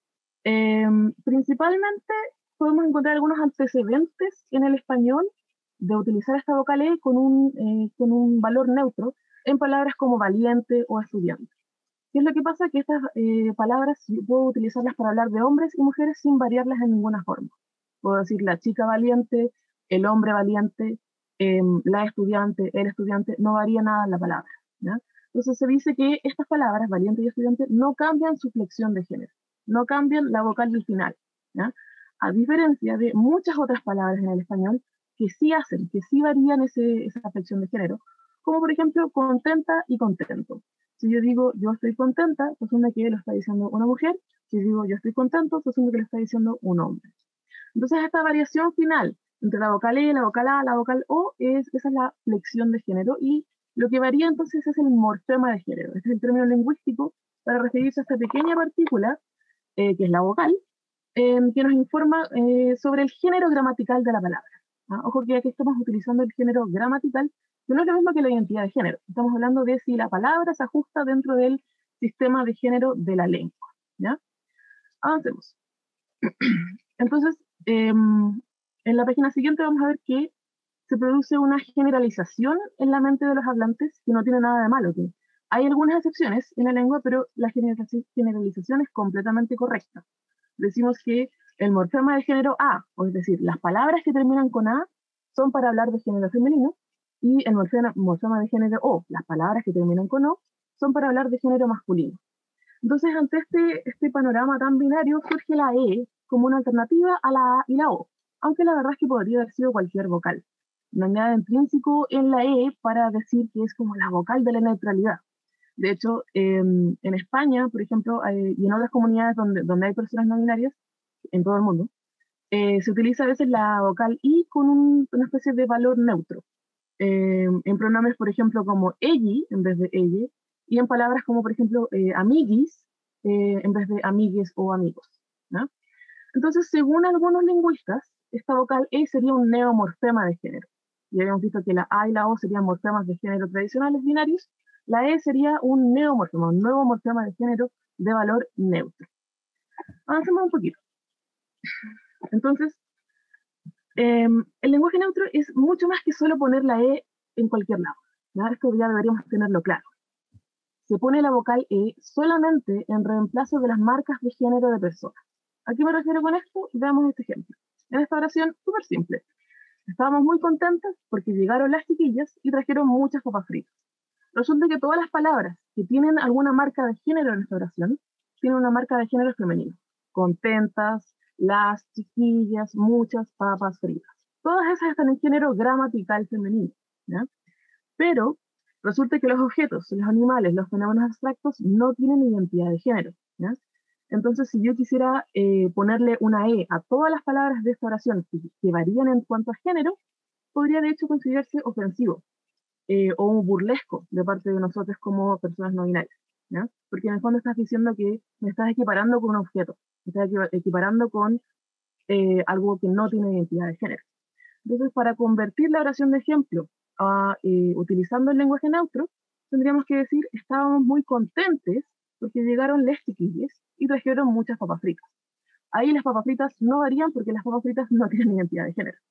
Principalmente podemos encontrar algunos antecedentes en el español de utilizar esta vocal E con un valor neutro en palabras como valiente o estudiante. ¿Qué es lo que pasa? Que estas palabras puedo utilizarlas para hablar de hombres y mujeres sin variarlas en ninguna forma. Puedo decir la chica valiente, el hombre valiente, la estudiante, el estudiante, no varía nada en la palabra. ¿Ya? Entonces se dice que estas palabras, valiente y estudiante, no cambian su flexión de género, no cambian la vocal del final. ¿Ya? A diferencia de muchas otras palabras en el español que sí hacen, que sí varían esa flexión de género, como por ejemplo contenta y contento. Si yo digo yo estoy contenta, se asume que lo está diciendo una mujer. Si digo yo estoy contento, se asume que lo está diciendo un hombre. Entonces esta variación final entre la vocal E, la vocal A, la vocal O, esa es la flexión de género, y lo que varía entonces es el morfema de género. Este es el término lingüístico para referirse a esta pequeña partícula, que es la vocal, que nos informa sobre el género gramatical de la palabra. ¿Ah? Ojo que aquí estamos utilizando el género gramatical, que no es lo mismo que la identidad de género. Estamos hablando de si la palabra se ajusta dentro del sistema de género de la lengua. ¿Ya? Avancemos. Entonces, en la página siguiente vamos a ver que se produce una generalización en la mente de los hablantes que no tiene nada de malo. Que hay algunas excepciones en la lengua, pero la generalización es completamente correcta. Decimos que el morfema de género A, o es decir, las palabras que terminan con A, son para hablar de género femenino, y el morfema de género O, las palabras que terminan con O, son para hablar de género masculino. Entonces, ante este panorama tan binario, surge la E como una alternativa a la A y la O, aunque la verdad es que podría haber sido cualquier vocal. No hay nada intrínseco en la E para decir que es como la vocal de la neutralidad. De hecho, en España, por ejemplo, y en otras comunidades donde hay personas no binarias, en todo el mundo, se utiliza a veces la vocal I con una especie de valor neutro. En pronombres, por ejemplo, como elli en vez de elle, y en palabras como, por ejemplo, amiguis en vez de amigues o amigos, ¿no? Entonces, según algunos lingüistas, esta vocal E sería un neomorfema de género. Ya habíamos visto que la A y la O serían morfemas de género tradicionales binarios, la E sería un neomorfema, un nuevo morfema de género de valor neutro. Avancemos un poquito. Entonces, el lenguaje neutro es mucho más que solo poner la E en cualquier lado, ¿ya? Esto ya deberíamos tenerlo claro. Se pone la vocal E solamente en reemplazo de las marcas de género de personas. ¿A qué me refiero con esto? Veamos este ejemplo. En esta oración, súper simple. Estábamos muy contentas porque llegaron las chiquillas y trajeron muchas papas fritas. Resulta que todas las palabras que tienen alguna marca de género en esta oración tienen una marca de género femenino. Contentas, las chiquillas, muchas papas fritas. Todas esas están en género gramatical femenino, ¿ya? Pero resulta que los objetos, los animales, los fenómenos abstractos no tienen identidad de género, ¿ya? Entonces, si yo quisiera ponerle una E a todas las palabras de esta oración que varían en cuanto a género, podría de hecho considerarse ofensivo o un burlesco de parte de nosotros como personas no binarias, ¿ya? Porque en el fondo estás diciendo que me estás equiparando con un objeto, me estás equiparando con algo que no tiene identidad de género. Entonces, para convertir la oración de ejemplo utilizando el lenguaje neutro, tendríamos que decir, estábamos muy contentes porque llegaron les chiquilles y trajeron muchas papas fritas. Ahí las papas fritas no varían porque las papas fritas no tienen identidad de género.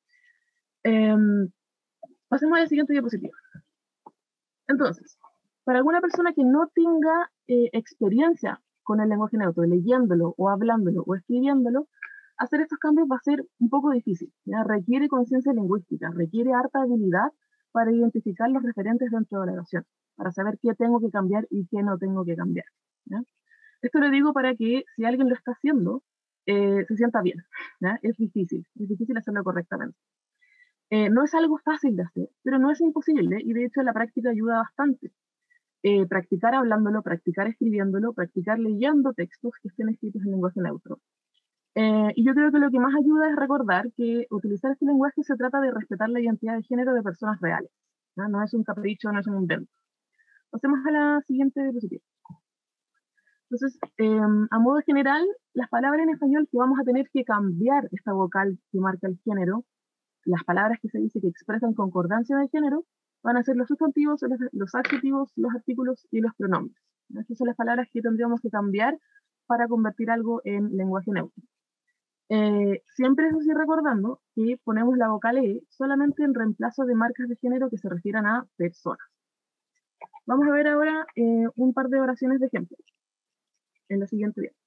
Pasemos a la siguiente diapositiva. Entonces, para alguna persona que no tenga experiencia con el lenguaje neutro, leyéndolo o hablándolo o escribiéndolo, hacer estos cambios va a ser un poco difícil, ¿ya? Requiere conciencia lingüística, requiere harta habilidad para identificar los referentes dentro de la oración, para saber qué tengo que cambiar y qué no tengo que cambiar, ¿ya? Esto lo digo para que si alguien lo está haciendo, se sienta bien, ¿ya? Es difícil hacerlo correctamente. No es algo fácil de hacer, pero no es imposible, y de hecho la práctica ayuda bastante. Practicar hablándolo, practicar escribiéndolo, practicar leyendo textos que estén escritos en lenguaje neutro. Y yo creo que lo que más ayuda es recordar que utilizar este lenguaje se trata de respetar la identidad de género de personas reales, ¿no? No es un capricho, no es un invento. Pasemos a la siguiente diapositiva. Entonces, a modo general, las palabras en español que vamos a tener que cambiar esta vocal que marca el género, las palabras que se dice que expresan concordancia de género, van a ser los sustantivos, los adjetivos, los artículos y los pronombres. Estas son las palabras que tendríamos que cambiar para convertir algo en lenguaje neutro. Siempre eso sí recordando que ponemos la vocal E solamente en reemplazo de marcas de género que se refieran a personas. Vamos a ver ahora un par de oraciones de ejemplo en la siguiente vía.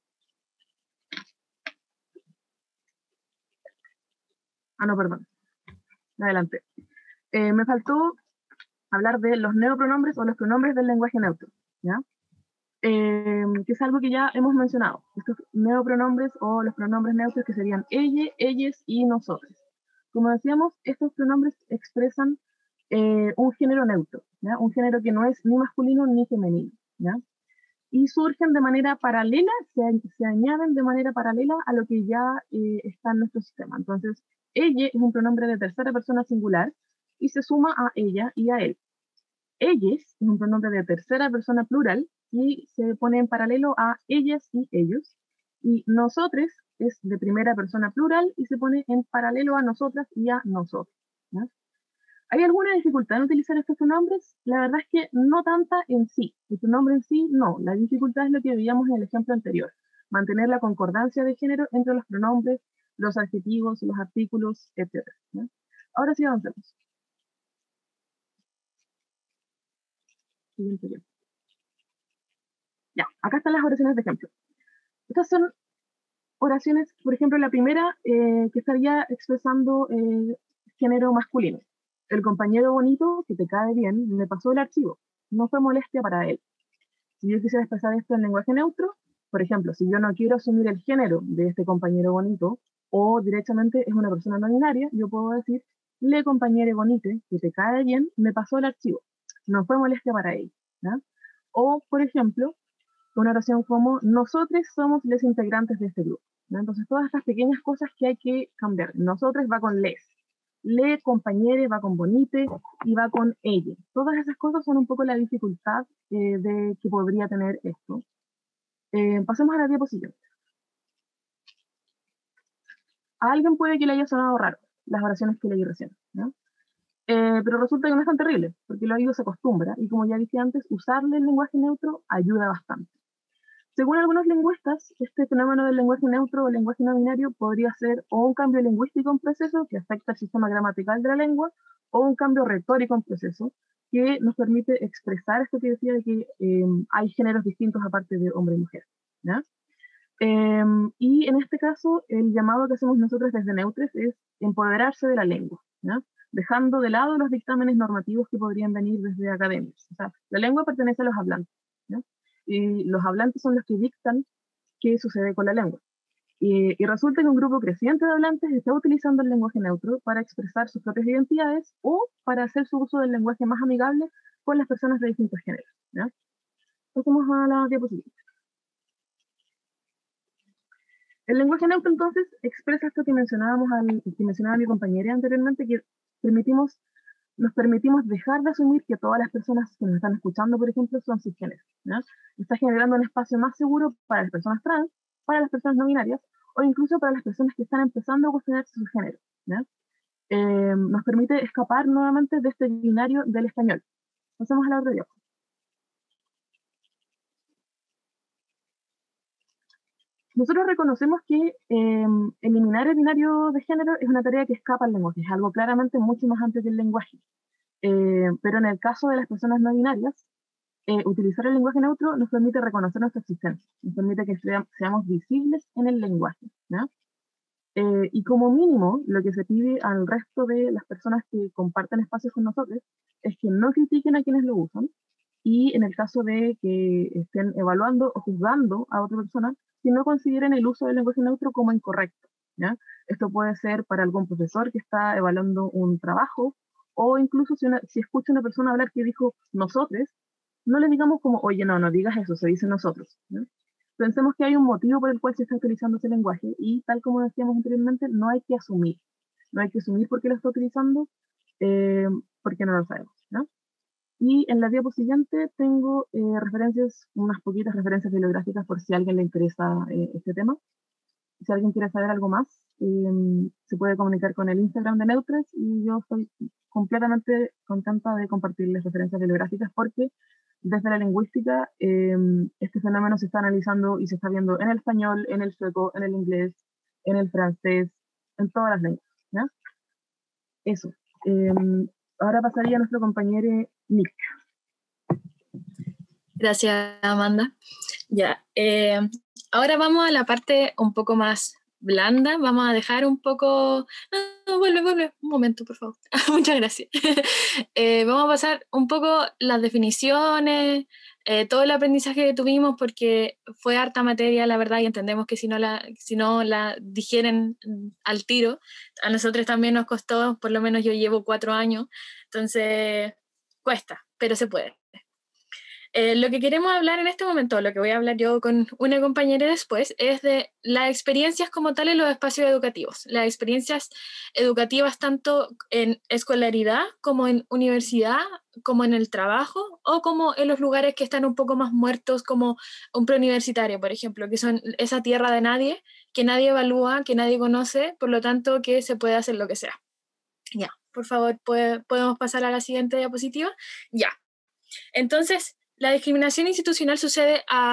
No, perdón. Adelante. Me faltó hablar de los neopronombres o los pronombres del lenguaje neutro, ¿ya? Que es algo que ya hemos mencionado. Estos neopronombres o los pronombres neutros que serían elle, ellas y nosotros. Como decíamos, estos pronombres expresan un género neutro, ¿ya? Un género que no es ni masculino ni femenino, ¿ya? Y surgen de manera paralela, se añaden de manera paralela a lo que ya está en nuestro sistema. Entonces, elle es un pronombre de tercera persona singular y se suma a ella y a él. Ellas es un pronombre de tercera persona plural y se pone en paralelo a ellas y ellos. Y nosotres es de primera persona plural y se pone en paralelo a nosotras y a nosotros, ¿ya? ¿Hay alguna dificultad en utilizar estos pronombres? La verdad es que no tanta en sí. El pronombre en sí, no. La dificultad es lo que veíamos en el ejemplo anterior. mantener la concordancia de género entre los pronombres, los adjetivos, los artículos, etc. ¿Ya? Ahora sí avancemos. Siguiente video. Ya, acá están las oraciones de ejemplo. Estas son oraciones, por ejemplo, la primera que estaría expresando género masculino. El compañero bonito que te cae bien me pasó el archivo. No fue molestia para él. Si yo quisiera expresar esto en lenguaje neutro, por ejemplo, si yo no quiero asumir el género de este compañero bonito, o directamente es una persona no binaria, yo puedo decir, le compañere bonite, que te cae bien, me pasó el archivo. No fue molestia para él. ¿Ya? O, por ejemplo, una oración como, nosotros somos les integrantes de este grupo. ¿No? Entonces, todas estas pequeñas cosas que hay que cambiar. Nosotros va con les. Le, compañere, va con bonite y va con ella. Todas esas cosas son un poco la dificultad de que podría tener esto. Pasemos a la diapositiva. A alguien puede que le haya sonado raro las oraciones que leí recién, ¿no? Pero resulta que no es tan terrible, porque el oído se acostumbra, y como ya dije antes, usarle el lenguaje neutro ayuda bastante. Según algunos lingüistas, este fenómeno del lenguaje neutro o lenguaje no binario podría ser o un cambio lingüístico en proceso que afecta al sistema gramatical de la lengua, o un cambio retórico en proceso que nos permite expresar esto que decía de que hay géneros distintos aparte de hombre y mujer. ¿Ya? Y en este caso, el llamado que hacemos nosotros desde Neutres es empoderarse de la lengua, ¿ya? Dejando de lado los dictámenes normativos que podrían venir desde academias. O sea, la lengua pertenece a los hablantes, ¿ya? Y los hablantes son los que dictan qué sucede con la lengua. Y resulta que un grupo creciente de hablantes está utilizando el lenguaje neutro para expresar sus propias identidades o para hacer su uso del lenguaje más amigable con las personas de distintos géneros, ¿ya? Pasemos a la diapositiva. El lenguaje neutro, entonces, expresa esto que mencionaba mi compañera anteriormente, que nos permitimos dejar de asumir que todas las personas que nos están escuchando, por ejemplo, son cisgéneros, ¿no? Está generando un espacio más seguro para las personas trans, para las personas no binarias, o incluso para las personas que están empezando a cuestionarse su género, ¿no? Nos permite escapar nuevamente de este binario del español. Pasemos a la otra diapositiva. Nosotros reconocemos que eliminar el binario de género es una tarea que escapa al lenguaje, es algo claramente mucho más amplio que el lenguaje. Pero en el caso de las personas no binarias, utilizar el lenguaje neutro nos permite reconocer nuestra existencia, nos permite que seamos visibles en el lenguaje, ¿no? Y como mínimo, lo que se pide al resto de las personas que comparten espacios con nosotros es que no critiquen a quienes lo usan, y en el caso de que estén evaluando o juzgando a otra persona, que no consideren el uso del lenguaje neutro como incorrecto, ¿ya? Esto puede ser para algún profesor que está evaluando un trabajo, o incluso si escucha una persona hablar que dijo nosotros, no le digamos como, oye, no digas eso, se dice nosotros, ¿ya? Pensemos que hay un motivo por el cual se está utilizando ese lenguaje, y tal como decíamos anteriormente, no hay que asumir por qué lo está utilizando, porque no lo sabemos, ¿no? Y en la diapo siguiente tengo unas poquitas referencias bibliográficas por si a alguien le interesa este tema. Si alguien quiere saber algo más, se puede comunicar con el Instagram de Neutres, y yo estoy completamente contenta de compartirles referencias bibliográficas, porque desde la lingüística este fenómeno se está analizando y se está viendo en el español, en el sueco, en el inglés, en el francés, en todas las lenguas, ¿ya? Eso. Ahora pasaría a nuestro compañero Nick. Gracias, Amanda. Ya, ahora vamos a la parte un poco más blanda. Vamos a dejar un poco... No, vuelve, un momento, por favor. Muchas gracias. Vamos a pasar un poco las definiciones, todo el aprendizaje que tuvimos, porque fue harta materia, la verdad, y entendemos que si no la digieren al tiro, a nosotros también nos costó, por lo menos yo llevo 4 años, entonces cuesta, pero se puede. Lo que queremos hablar en este momento, lo que voy a hablar yo con una compañera después, es de las experiencias como tal en los espacios educativos. Las experiencias educativas tanto en escolaridad como en universidad, como en el trabajo, o como en los lugares que están un poco más muertos, como un preuniversitario, por ejemplo, que son esa tierra de nadie, que nadie evalúa, que nadie conoce, por lo tanto que se puede hacer lo que sea. Ya, por favor, ¿podemos pasar a la siguiente diapositiva? Ya. Entonces, la discriminación institucional sucede a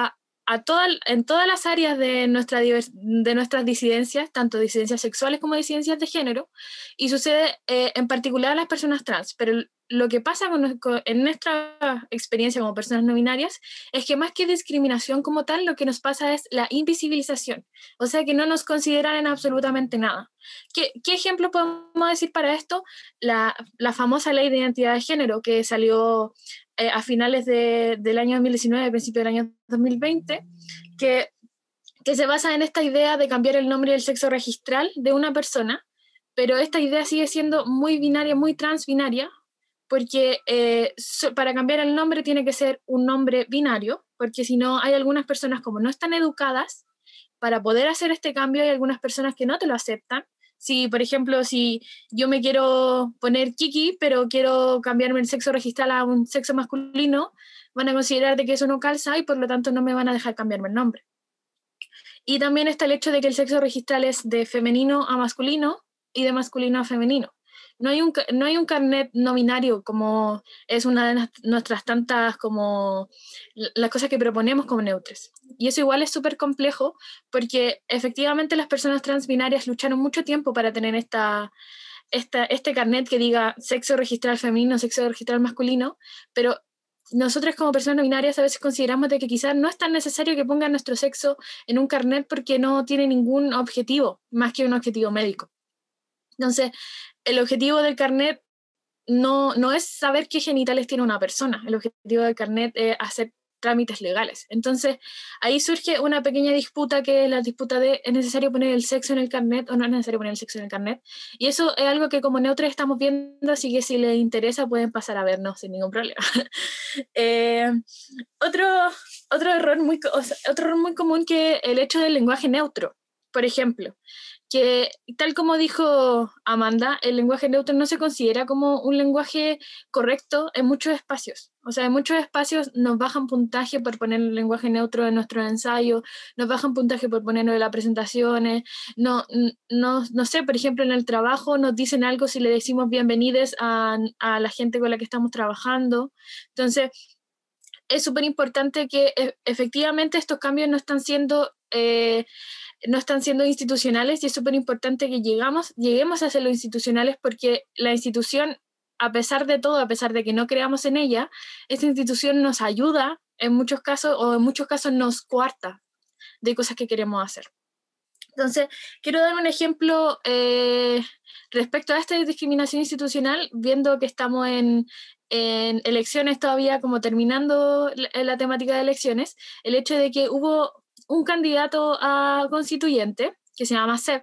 en todas las áreas de nuestras disidencias, tanto disidencias sexuales como disidencias de género, y sucede en particular a las personas trans, pero lo que pasa en nuestra experiencia como personas no binarias es que más que discriminación como tal, lo que nos pasa es la invisibilización, o sea que no nos consideran en absolutamente nada. ¿Qué ejemplo podemos decir para esto? La famosa ley de identidad de género que salió a finales del año 2019, principio del año 2020, que se basa en esta idea de cambiar el nombre y el sexo registral de una persona, pero esta idea sigue siendo muy binaria, muy transbinaria, porque para cambiar el nombre tiene que ser un nombre binario, porque si no hay algunas personas como no están educadas para poder hacer este cambio, hay algunas personas que no te lo aceptan. Si, por ejemplo, si yo me quiero poner Kiki, pero quiero cambiarme el sexo registral a un sexo masculino, van a considerar de que eso no calza y por lo tanto no me van a dejar cambiarme el nombre. Y también está el hecho de que el sexo registral es de femenino a masculino y de masculino a femenino. No hay un carnet no binario como es una de nuestras tantas como las cosas que proponemos como neutres. Y eso igual es súper complejo porque efectivamente las personas transbinarias lucharon mucho tiempo para tener este carnet que diga sexo registral femenino, sexo registral masculino, pero nosotros como personas no binarias a veces consideramos de que quizás no es tan necesario que pongan nuestro sexo en un carnet porque no tiene ningún objetivo más que un objetivo médico. Entonces, el objetivo del carnet no es saber qué genitales tiene una persona, el objetivo del carnet es hacer trámites legales. Entonces, ahí surge una pequeña disputa que es la disputa de ¿es necesario poner el sexo en el carnet o no es necesario poner el sexo en el carnet? Y eso es algo que como neutres estamos viendo, así que si les interesa pueden pasar a vernos sin ningún problema. Otro error muy común que el hecho del lenguaje neutro, por ejemplo, que tal como dijo Amanda, el lenguaje neutro no se considera como un lenguaje correcto en muchos espacios. O sea, en muchos espacios nos bajan puntaje por poner el lenguaje neutro en nuestro ensayo, nos bajan puntaje por ponerlo en las presentaciones, no sé, por ejemplo, en el trabajo nos dicen algo si le decimos bienvenidos a la gente con la que estamos trabajando. Entonces, es súper importante que efectivamente estos cambios no están siendo institucionales y es súper importante que lleguemos a hacerlo institucionales porque la institución, a pesar de todo, a pesar de que no creamos en ella, esta institución nos ayuda en muchos casos o en muchos casos nos coarta de cosas que queremos hacer. Entonces, quiero dar un ejemplo respecto a esta discriminación institucional, viendo que estamos en elecciones todavía como terminando la temática de elecciones, el hecho de que hubo un candidato a constituyente, que se llama Seb,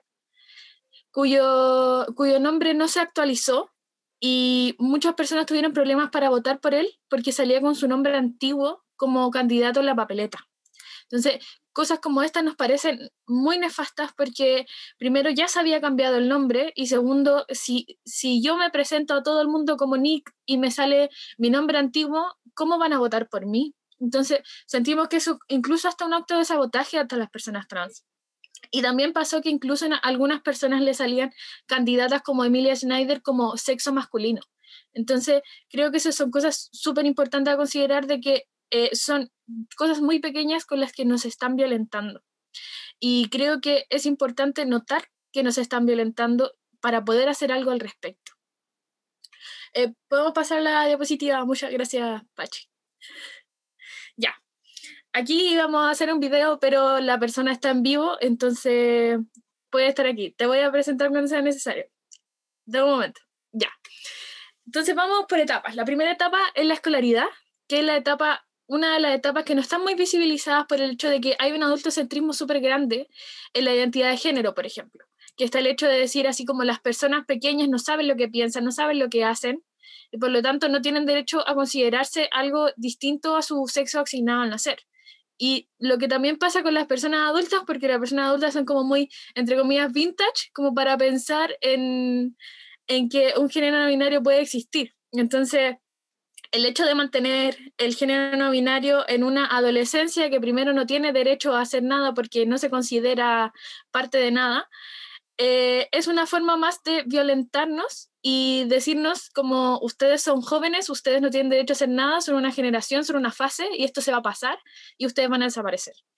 cuyo nombre no se actualizó y muchas personas tuvieron problemas para votar por él porque salía con su nombre antiguo como candidato en la papeleta. Entonces, cosas como estas nos parecen muy nefastas porque primero ya se había cambiado el nombre y segundo, si yo me presento a todo el mundo como Nick y me sale mi nombre antiguo, ¿cómo van a votar por mí? Entonces, sentimos que eso incluso hasta un acto de sabotaje hasta las personas trans. Y también pasó que incluso a algunas personas le salían candidatas como Emilia Schneider como sexo masculino. Entonces, creo que esas son cosas súper importantes a considerar de que son cosas muy pequeñas con las que nos están violentando. Y creo que es importante notar que nos están violentando para poder hacer algo al respecto. ¿Podemos pasar la diapositiva? Muchas gracias, Pachi. Ya. Aquí vamos a hacer un video, pero la persona está en vivo, entonces puede estar aquí. Te voy a presentar cuando sea necesario. De un momento. Ya. Entonces vamos por etapas. La primera etapa es la escolaridad, que es una de las etapas que no están muy visibilizadas por el hecho de que hay un adultocentrismo súper grande en la identidad de género, por ejemplo. Que está el hecho de decir así como las personas pequeñas no saben lo que piensan, no saben lo que hacen, y por lo tanto no tienen derecho a considerarse algo distinto a su sexo asignado al nacer. Y lo que también pasa con las personas adultas, porque las personas adultas son como muy, entre comillas, vintage, como para pensar en que un género no binario puede existir. Entonces, el hecho de mantener el género no binario en una adolescencia que primero no tiene derecho a hacer nada porque no se considera parte de nada, es una forma más de violentarnos y decirnos como ustedes son jóvenes, ustedes no tienen derecho a hacer nada, son una generación, son una fase y esto se va a pasar y ustedes van a desaparecer.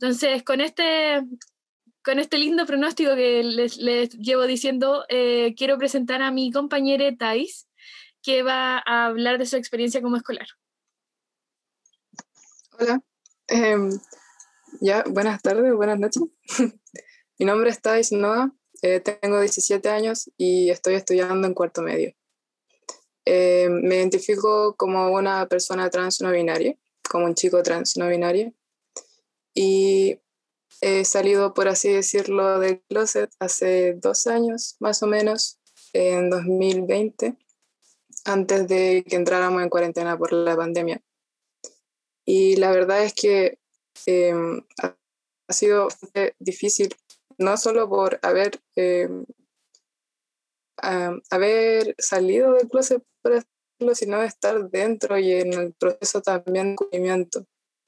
Entonces, con este lindo pronóstico que les llevo diciendo, quiero presentar a mi compañera Thais, que va a hablar de su experiencia como escolar. Hola, buenas tardes, buenas noches. Mi nombre es Thais Noa, tengo 17 años y estoy estudiando en cuarto medio. Me identifico como una persona trans no binaria, como un chico trans no binario, y he salido, por así decirlo, del closet hace 2 años, más o menos, en 2020, antes de que entráramos en cuarentena por la pandemia. Y la verdad es que ha sido difícil, no solo por haber salido del closet, por decirlo, sino de estar dentro y en el proceso también de descubrimiento.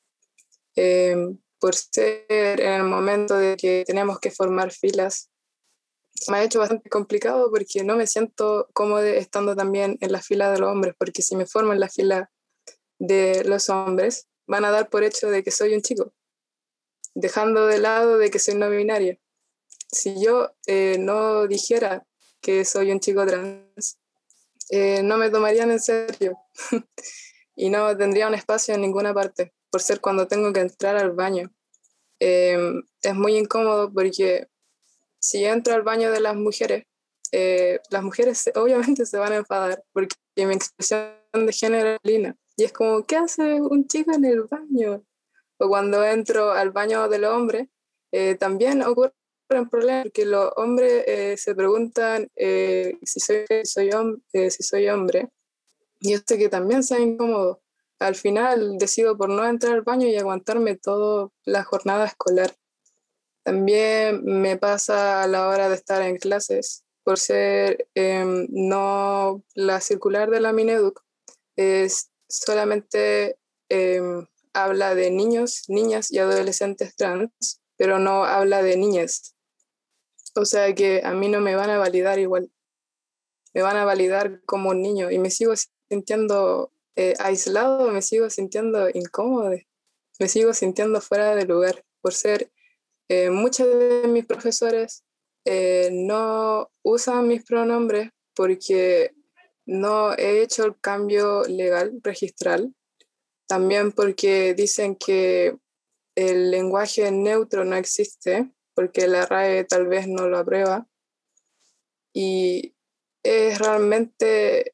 Por ser en el momento de que tenemos que formar filas, se me ha hecho bastante complicado porque no me siento cómoda estando también en la fila de los hombres, porque si me formo en la fila de los hombres, van a dar por hecho de que soy un chico, dejando de lado de que soy no binaria. Si yo no dijera que soy un chico trans, no me tomarían en serio y no tendría un espacio en ninguna parte, por ser cuando tengo que entrar al baño. Es muy incómodo porque si entro al baño de las mujeres obviamente se van a enfadar porque mi expresión de género es masculina. Y es como, ¿qué hace un chico en el baño? O cuando entro al baño del hombre, también ocurren problemas porque los hombres se preguntan si soy hombre. Y esto que también sea incómodo. Al final decido por no entrar al baño y aguantarme toda la jornada escolar. También me pasa a la hora de estar en clases, por ser no la circular de la Mineduc, es solamente habla de niños, niñas y adolescentes trans, pero no habla de niñas. O sea que a mí no me van a validar igual, me van a validar como un niño y me sigo sintiendo aislado, me sigo sintiendo incómodo, me sigo sintiendo fuera de lugar por ser... muchos de mis profesores no usan mis pronombres porque no he hecho el cambio legal registral. También porque dicen que el lenguaje neutro no existe, porque la RAE tal vez no lo aprueba. Y es realmente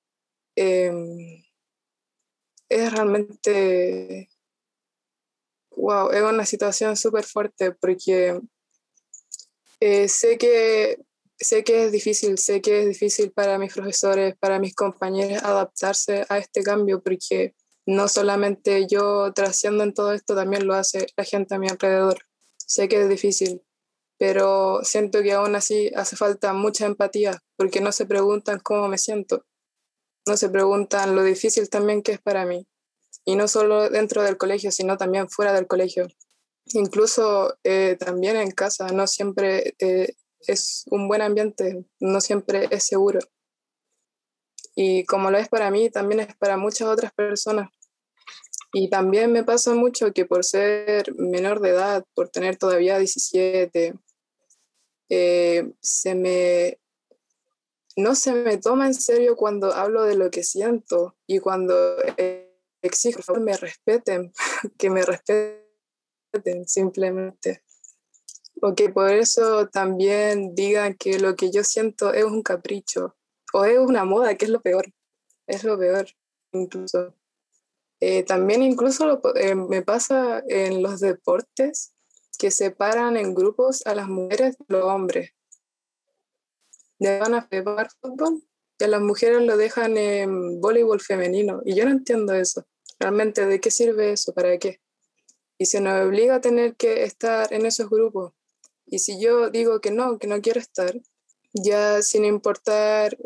wow, es una situación súper fuerte porque sé que es difícil para mis profesores, para mis compañeros adaptarse a este cambio, porque no solamente yo trasciendo en todo esto, también lo hace la gente a mi alrededor. Sé que es difícil, pero siento que aún así hace falta mucha empatía, porque no se preguntan cómo me siento, no se preguntan lo difícil también que es para mí, y no solo dentro del colegio, sino también fuera del colegio. Incluso también en casa, no siempre es un buen ambiente, no siempre es seguro. Y como lo es para mí, también es para muchas otras personas. Y también me pasa mucho que por ser menor de edad, por tener todavía 17, no se me toma en serio cuando hablo de lo que siento y cuando exijo, por favor, me respeten, que me respeten simplemente. O que por eso también digan que lo que yo siento es un capricho o es una moda, que es lo peor incluso. También incluso me pasa en los deportes que separan en grupos a las mujeres de los hombres. Le van a jugar fútbol y a las mujeres lo dejan en voleibol femenino y yo no entiendo eso. Realmente, ¿de qué sirve eso? ¿Para qué? Y se nos obliga a tener que estar en esos grupos. Y si yo digo que no quiero estar, ya sin importar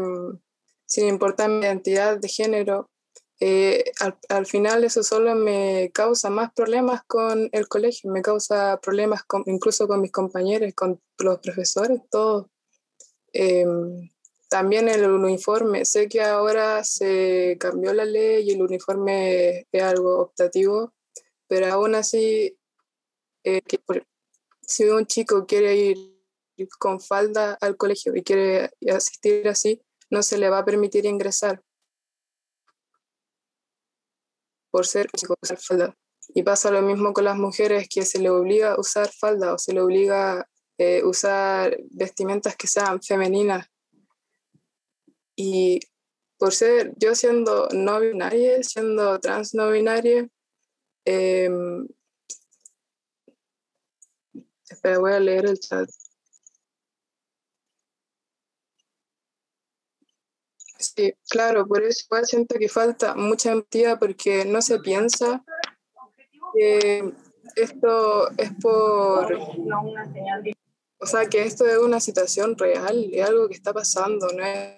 mi identidad de género, al final eso solo me causa más problemas con el colegio, me causa problemas incluso con mis compañeros, con los profesores, todos. También el uniforme, sé que ahora se cambió la ley y el uniforme es algo optativo, pero aún así si un chico quiere ir con falda al colegio y quiere asistir así, no se le va a permitir ingresar por ser chico usar falda. Y pasa lo mismo con las mujeres, que se le obliga a usar falda o se le obliga a usar vestimentas que sean femeninas. Y por ser yo siendo no binaria, siendo trans no binaria, espera, voy a leer el chat. Sí, claro, por eso igual siento que falta mucha empatía porque no se piensa que esto es por... O sea, que esto es una situación real, es algo que está pasando, no es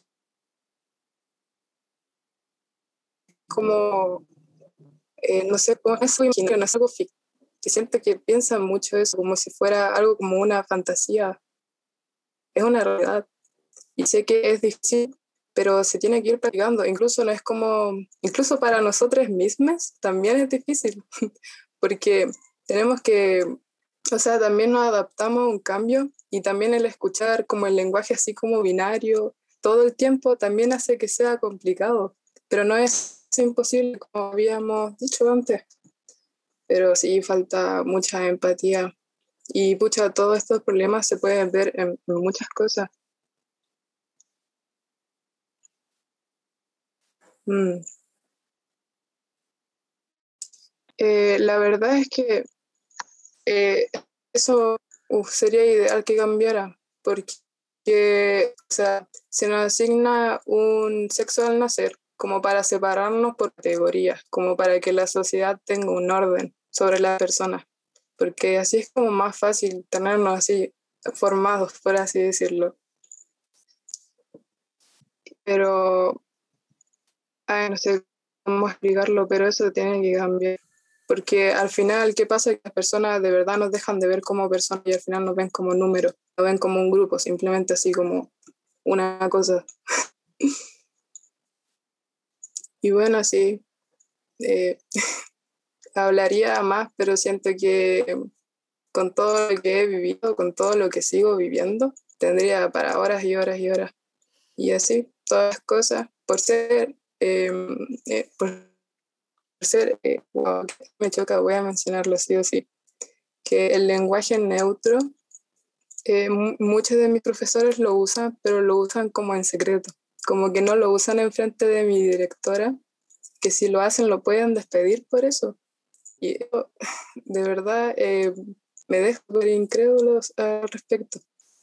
como, no sé, como eso imaginario, no es algo ficticio. Que siento que piensan mucho eso, como si fuera algo como una fantasía. Es una realidad. Y sé que es difícil, pero se tiene que ir practicando. Incluso no es como, incluso para nosotros mismos también es difícil, porque tenemos que, o sea, también nos adaptamos a un cambio y también el escuchar como el lenguaje así como binario todo el tiempo también hace que sea complicado, pero no es imposible como habíamos dicho antes. Pero sí falta mucha empatía y pucha, todos estos problemas se pueden ver en muchas cosas. La verdad es que eso sería ideal que cambiara, porque o sea, se nos asigna un sexo al nacer como para separarnos por categorías, como para que la sociedad tenga un orden sobre las personas, porque así es como más fácil tenernos así formados, por así decirlo. Pero, no sé cómo explicarlo, pero eso tiene que cambiar. Porque al final, ¿qué pasa? Que las personas de verdad nos dejan de ver como personas y al final nos ven como números, nos ven como un grupo, simplemente así como una cosa. Y bueno, sí, hablaría más, pero siento que con todo lo que he vivido, con todo lo que sigo viviendo, tendría para horas y horas y horas. Y así, todas las cosas, por ser, wow, me choca, voy a mencionarlo sí o sí, que el lenguaje neutro, muchos de mis profesores lo usan, pero lo usan como en secreto, como que no lo usan en frente de mi directora, que si lo hacen lo pueden despedir por eso. Y yo, de verdad, me dejo ver incrédulos al respecto.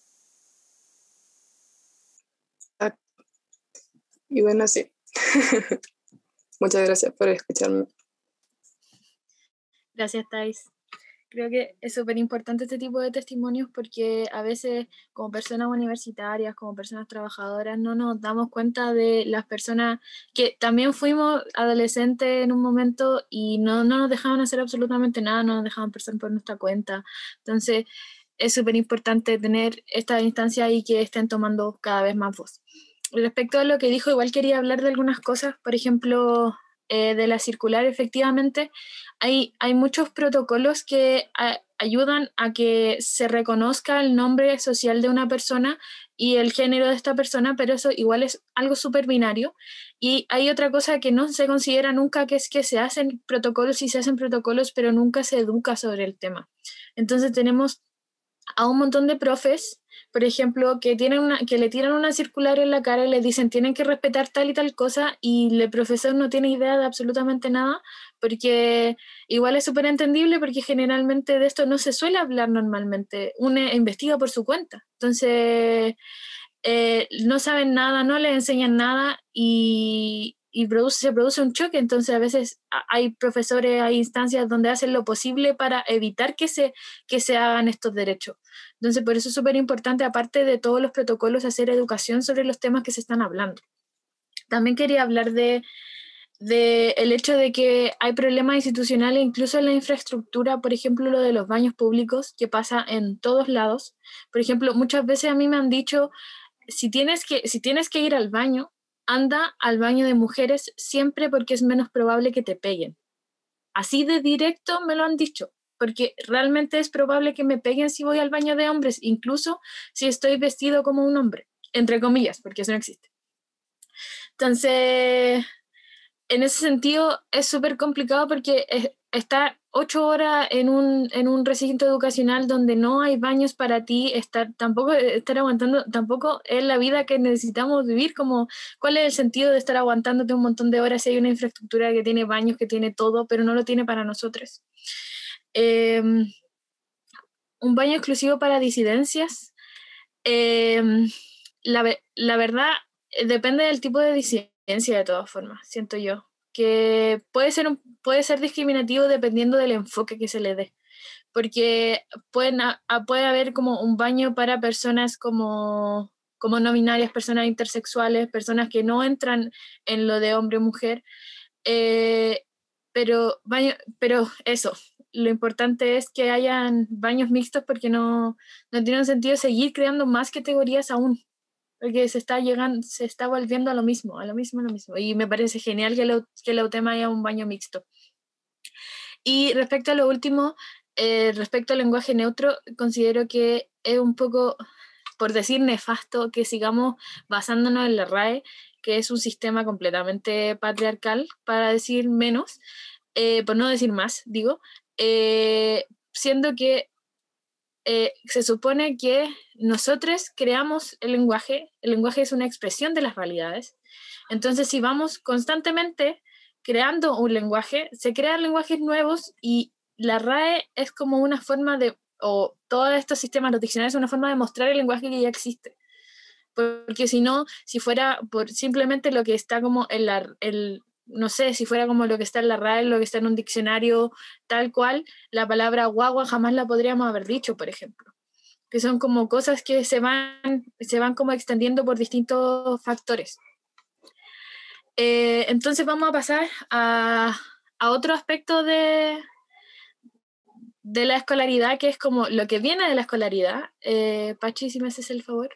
Y bueno, sí. Muchas gracias por escucharme. Gracias, Thais. Creo que es súper importante este tipo de testimonios porque a veces como personas universitarias, como personas trabajadoras, no nos damos cuenta de las personas que también fuimos adolescentes en un momento y no nos dejaban hacer absolutamente nada, no nos dejaban pensar por nuestra cuenta. Entonces es súper importante tener esta instancia y que estén tomando cada vez más voz. Respecto a lo que dijo, igual quería hablar de algunas cosas, por ejemplo, de la circular, efectivamente, hay muchos protocolos que ayudan a que se reconozca el nombre social de una persona y el género de esta persona, pero eso igual es algo súper binario. Y hay otra cosa que no se considera nunca, que es que se hacen protocolos y se hacen protocolos, pero nunca se educa sobre el tema. Entonces tenemos a un montón de profes, por ejemplo, que le tiran una circular en la cara y les dicen tienen que respetar tal y tal cosa y el profesor no tiene idea de absolutamente nada, porque igual es súper entendible porque generalmente de esto no se suele hablar normalmente, uno investiga por su cuenta, entonces no saben nada, no les enseñan nada y se produce un choque. Entonces a veces hay profesores, hay instancias donde hacen lo posible para evitar que se hagan estos derechos. Entonces por eso es súper importante, aparte de todos los protocolos, hacer educación sobre los temas que se están hablando. También quería hablar de el hecho de que hay problemas institucionales incluso en la infraestructura, por ejemplo lo de los baños públicos, que pasa en todos lados. Por ejemplo, muchas veces a mí me han dicho, si tienes que ir al baño, anda al baño de mujeres siempre porque es menos probable que te peguen. Así de directo me lo han dicho. porque realmente es probable que me peguen si voy al baño de hombres, incluso si estoy vestido como un hombre, entre comillas, porque eso no existe. Entonces, en ese sentido es súper complicado porque estar 8 horas en un recinto educacional donde no hay baños para ti, tampoco estar aguantando, tampoco es la vida que necesitamos vivir, como cuál es el sentido de estar aguantándote un montón de horas si hay una infraestructura que tiene baños, que tiene todo, pero no lo tiene para nosotros. Un baño exclusivo para disidencias. La verdad, depende del tipo de disidencia de todas formas, siento yo, que puede ser discriminativo dependiendo del enfoque que se le dé, porque puede haber como un baño para personas como no binarias, personas intersexuales, personas que no entran en lo de hombre o mujer, pero eso, lo importante es que hayan baños mixtos porque no tiene sentido seguir creando más categorías aún, porque se está volviendo a lo mismo, y me parece genial que la UTEM haya un baño mixto. Y respecto a lo último, respecto al lenguaje neutro, considero que es un poco, por decir nefasto, que sigamos basándonos en la RAE, que es un sistema completamente patriarcal, para decir menos, por no decir más, digo, siendo que se supone que nosotros creamos el lenguaje es una expresión de las realidades. Entonces, si vamos constantemente creando un lenguaje, se crean lenguajes nuevos y la RAE es como una forma o todos estos sistemas, los diccionarios, es una forma de mostrar el lenguaje que ya existe. Porque si no, si fuera por simplemente lo que está como no sé, si fuera como lo que está en la RAE, lo que está en un diccionario tal cual, la palabra guagua jamás la podríamos haber dicho, por ejemplo. Que son como cosas que se van como extendiendo por distintos factores. Entonces vamos a pasar a otro aspecto de la escolaridad, que es como lo que viene de la escolaridad. Pachi, si me haces el favor.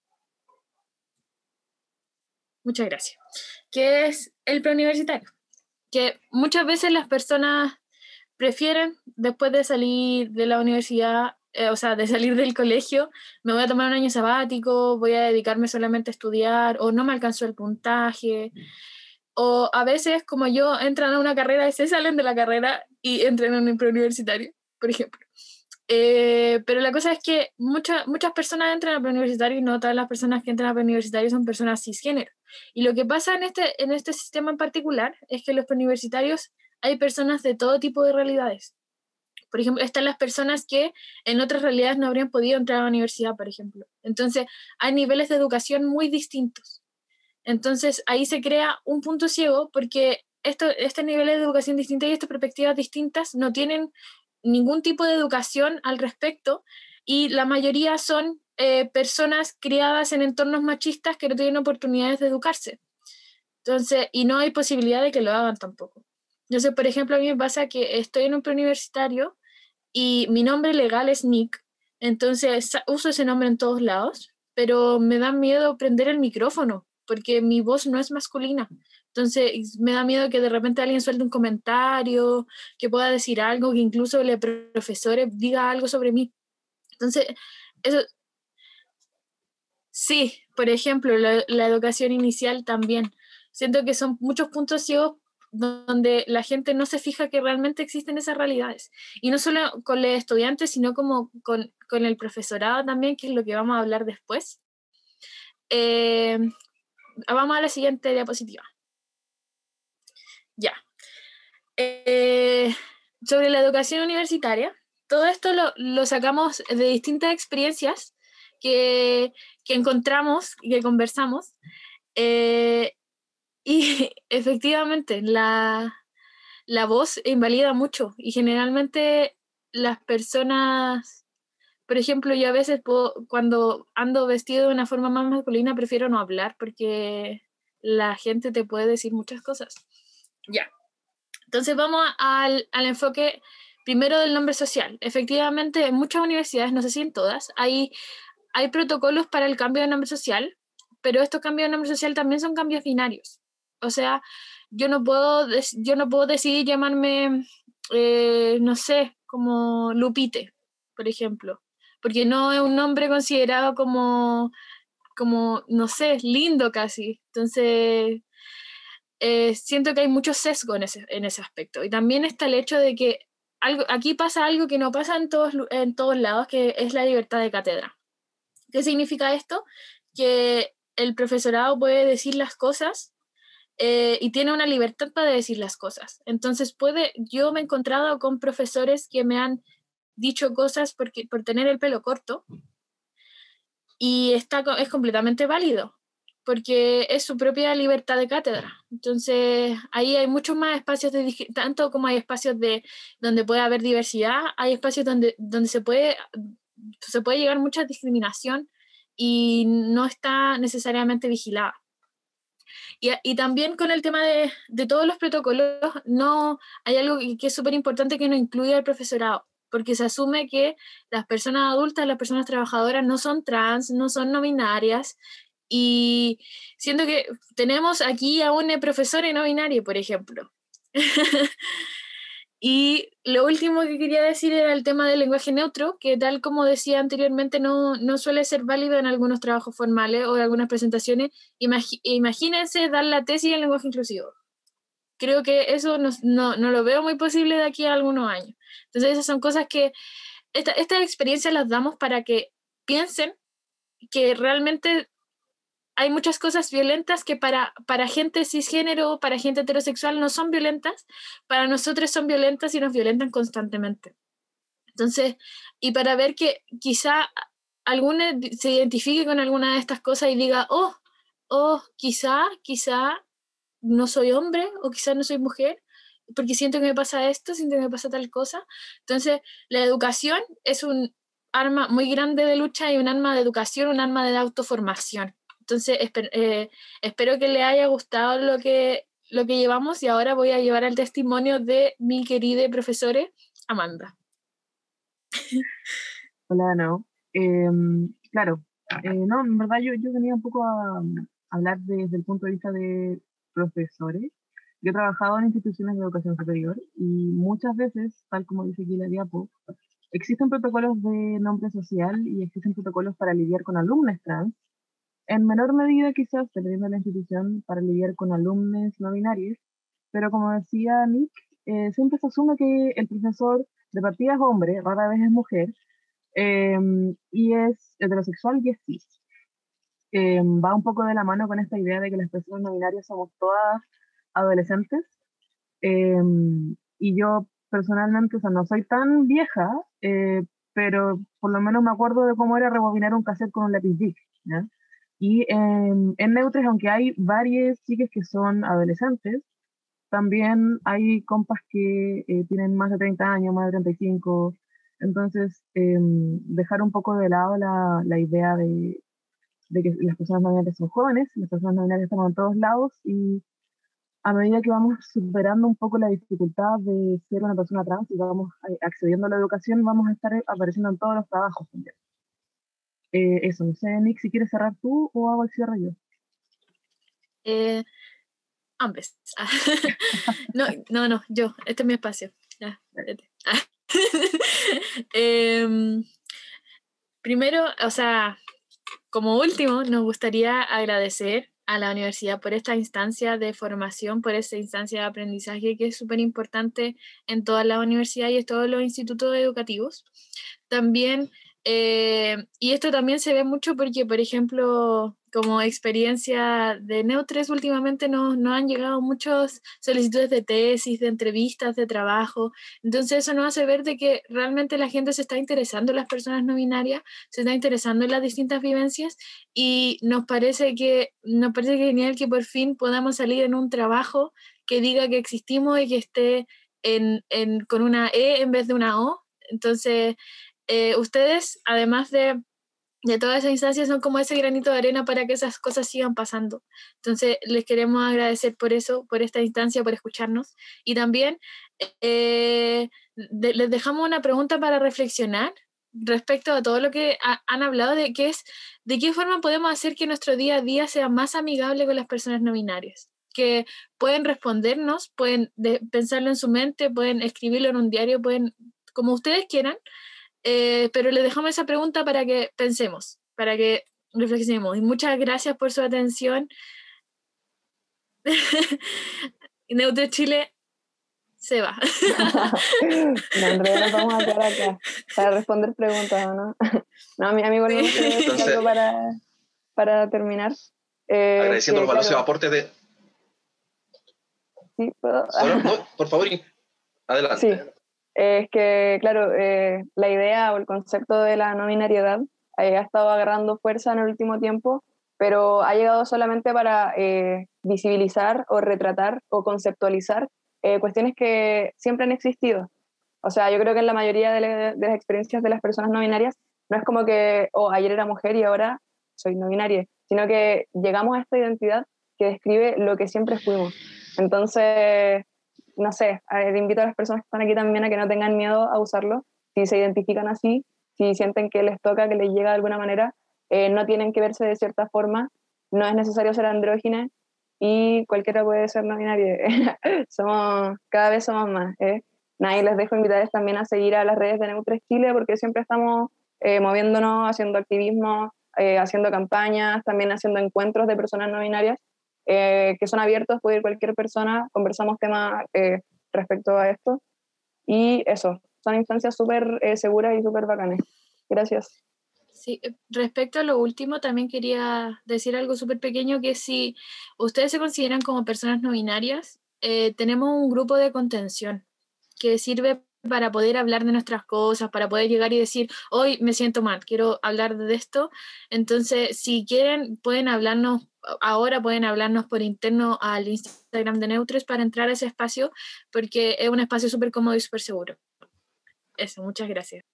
Muchas gracias. Que es el preuniversitario. Que muchas veces las personas prefieren, después de salir de la universidad, o sea, de salir del colegio, me voy a tomar un año sabático, voy a dedicarme solamente a estudiar, o no me alcanzó el puntaje, o a veces, como yo, entran a una carrera y se salen de la carrera y entran en un preuniversitario, por ejemplo. Pero la cosa es que muchas personas entran al preuniversitario y no todas las personas que entran al preuniversitario son personas cisgénero. Y lo que pasa en este sistema en particular es que en los preuniversitarios hay personas de todo tipo de realidades. Por ejemplo, están las personas que en otras realidades no habrían podido entrar a la universidad, por ejemplo. Entonces, hay niveles de educación muy distintos. Entonces, ahí se crea un punto ciego porque estos niveles de educación distintos y estas perspectivas distintas no tienen ningún tipo de educación al respecto y la mayoría son personas criadas en entornos machistas que no tienen oportunidades de educarse. Entonces, y no hay posibilidad de que lo hagan tampoco. Entonces, por ejemplo, a mí me pasa que estoy en un preuniversitario y mi nombre legal es Nick, entonces uso ese nombre en todos lados, pero me da miedo prender el micrófono porque mi voz no es masculina. Entonces me da miedo que de repente alguien suelte un comentario, que pueda decir algo, que incluso el profesor diga algo sobre mí. Entonces, eso... Sí, por ejemplo, la educación inicial también. Siento que son muchos puntos ciegos donde la gente no se fija que realmente existen esas realidades. Y no solo con los estudiantes, sino como con el profesorado también, que es lo que vamos a hablar después. Vamos a la siguiente diapositiva. Ya. Sobre la educación universitaria, todo esto lo sacamos de distintas experiencias que encontramos y que conversamos. Y efectivamente, la voz invalida mucho y generalmente las personas, por ejemplo, yo a veces cuando ando vestido de una forma más masculina prefiero no hablar porque la gente te puede decir muchas cosas. Ya. Entonces vamos al enfoque primero del nombre social. Efectivamente, en muchas universidades, no sé si en todas, hay protocolos para el cambio de nombre social, pero estos cambios de nombre social también son cambios binarios. O sea, yo no puedo decidir llamarme, no sé, como Lupite, por ejemplo, porque no es un nombre considerado como no sé, lindo casi. Entonces, siento que hay mucho sesgo en ese aspecto. Y también está el hecho de que aquí pasa algo que no pasa en todos lados, que es la libertad de cátedra. ¿Qué significa esto? Que el profesorado puede decir las cosas y tiene una libertad para decir las cosas. Entonces, yo me he encontrado con profesores que me han dicho cosas por tener el pelo corto, y es completamente válido, porque es su propia libertad de cátedra. Entonces, ahí hay muchos más espacios, tanto como hay espacios donde puede haber diversidad, hay espacios donde se puede llegar a mucha discriminación y no está necesariamente vigilada. Y también con el tema de todos los protocolos, no hay algo que es súper importante, que no incluye al profesorado, porque se asume que las personas adultas, las personas trabajadoras no son trans, no son no binarias, y siento que tenemos aquí a un profesor no binario, por ejemplo. Y lo último que quería decir era el tema del lenguaje neutro, que tal como decía anteriormente, no suele ser válido en algunos trabajos formales o en algunas presentaciones. Imagínense dar la tesis en lenguaje inclusivo. Creo que eso no lo veo muy posible de aquí a algunos años. Entonces esas son cosas que estas experiencias las damos para que piensen que realmente hay muchas cosas violentas que para gente cisgénero, para gente heterosexual no son violentas, para nosotros son violentas y nos violentan constantemente. Entonces, y para ver que quizá alguno se identifique con alguna de estas cosas y diga, quizá no soy hombre, o quizá no soy mujer, porque siento que me pasa esto, siento que me pasa tal cosa. Entonces, la educación es un arma muy grande de lucha y un arma de educación, un arma de autoformación. Entonces, espero que le haya gustado lo que llevamos, y ahora voy a llevar el testimonio de mi querida profesora Amanda. Hola, no. Claro, no, en verdad yo venía un poco a hablar desde el punto de vista de profesores. Yo he trabajado en instituciones de educación superior y muchas veces, tal como dice aquí la diapo, existen protocolos de nombre social y existen protocolos para lidiar con alumnos trans, en menor medida quizás, dependiendo de la institución, para lidiar con alumnos no binarios, pero como decía Nick, siempre se asume que el profesor de partida es hombre, rara vez es mujer, y es heterosexual y es cis. Va un poco de la mano con esta idea de que las personas no binarias somos todas adolescentes, y yo personalmente, o sea, no soy tan vieja, pero por lo menos me acuerdo de cómo era rebobinar un cassette con un lápiz Bic, ¿ya? Y en Neutres, aunque hay varias chicas que son adolescentes, también hay compas que tienen más de 30 años, más de 35. Entonces, dejar un poco de lado la idea de que las personas no binarias son jóvenes, las personas no binarias estamos en todos lados, y a medida que vamos superando un poco la dificultad de ser una persona trans y vamos accediendo a la educación, vamos a estar apareciendo en todos los trabajos también. Eso, no sé, Nick, si quieres cerrar tú o hago el cierre yo. Ambos. No, yo, este es mi espacio. Ya, primero, o sea, como último, nos gustaría agradecer a la universidad por esta instancia de formación, por esta instancia de aprendizaje que es súper importante en todas las universidades y en todos los institutos educativos. También, y esto también se ve mucho porque, por ejemplo, como experiencia de Neutres, últimamente nos han llegado muchas solicitudes de tesis, de entrevistas, de trabajo. Entonces eso nos hace ver de que realmente la gente se está interesando en las personas no binarias, se está interesando en las distintas vivencias, y nos parece genial que por fin podamos salir en un trabajo que diga que existimos y que esté con una E en vez de una O. Entonces, ustedes, además de todas esas instancias, son como ese granito de arena para que esas cosas sigan pasando. Entonces, les queremos agradecer por eso, por esta instancia, por escucharnos. Y también les dejamos una pregunta para reflexionar respecto a todo lo que han hablado, de qué forma podemos hacer que nuestro día a día sea más amigable con las personas no binarias. Que pueden respondernos, pueden pensarlo en su mente, pueden escribirlo en un diario, pueden como ustedes quieran, pero les dejamos esa pregunta para que pensemos, para que reflexionemos. Y muchas gracias por su atención. Neutro Chile se va. No, en realidad nos vamos a quedar acá para responder preguntas, ¿o no? No, a mí igual me gustaría decir Entonces, algo para terminar. agradeciendo Que, los valiosos claro, aportes de... sí, ¿puedo? No, por favor, adelante. Sí, es que, claro, la idea o el concepto de la no binariedad ha estado agarrando fuerza en el último tiempo, pero ha llegado solamente para visibilizar o retratar o conceptualizar cuestiones que siempre han existido. O sea, yo creo que en la mayoría de las experiencias de las personas no binarias no es como que, oh, ayer era mujer y ahora soy no binaria, sino que llegamos a esta identidad que describe lo que siempre fuimos. Entonces, no sé, invito a las personas que están aquí también a que no tengan miedo a usarlo, si se identifican así, si sienten que les toca, que les llega de alguna manera, no tienen que verse de cierta forma, no es necesario ser andrógine y cualquiera puede ser no binario. Cada vez somos más. Nada, y les dejo invitarles también a seguir a las redes de Neutres Chile porque siempre estamos moviéndonos, haciendo activismo, haciendo campañas, también haciendo encuentros de personas no binarias que son abiertos, puede ir cualquier persona, conversamos temas respecto a esto. Y eso, son instancias súper seguras y súper bacanas. Gracias. Sí, respecto a lo último, también quería decir algo súper pequeño, que si ustedes se consideran como personas no binarias, tenemos un grupo de contención que sirve para poder hablar de nuestras cosas, para poder llegar y decir, hoy me siento mal, quiero hablar de esto. Entonces, si quieren, pueden hablarnos, ahora pueden hablarnos por interno al Instagram de Neutres para entrar a ese espacio, porque es un espacio súper cómodo y súper seguro. Eso, muchas gracias.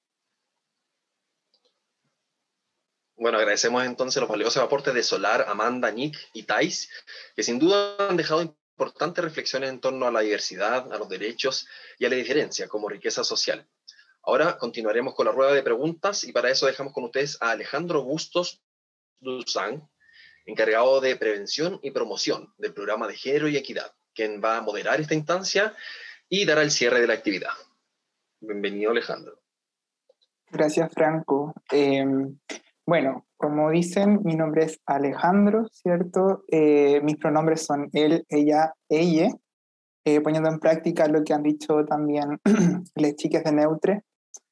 Bueno, agradecemos entonces los valiosos aportes de Solar, Amanda, Nick y Thais, que sin duda han dejado importantes reflexiones en torno a la diversidad, a los derechos y a la diferencia como riqueza social. Ahora continuaremos con la rueda de preguntas y para eso dejamos con ustedes a Alejandro Bustos Duzán, encargado de prevención y promoción del programa de género y equidad, quien va a moderar esta instancia y dará el cierre de la actividad. Bienvenido, Alejandro. Gracias, Franco. Bueno, como dicen, mi nombre es Alejandro, ¿cierto? Mis pronombres son él, ella, ella, poniendo en práctica lo que han dicho también las chicas de Neutre.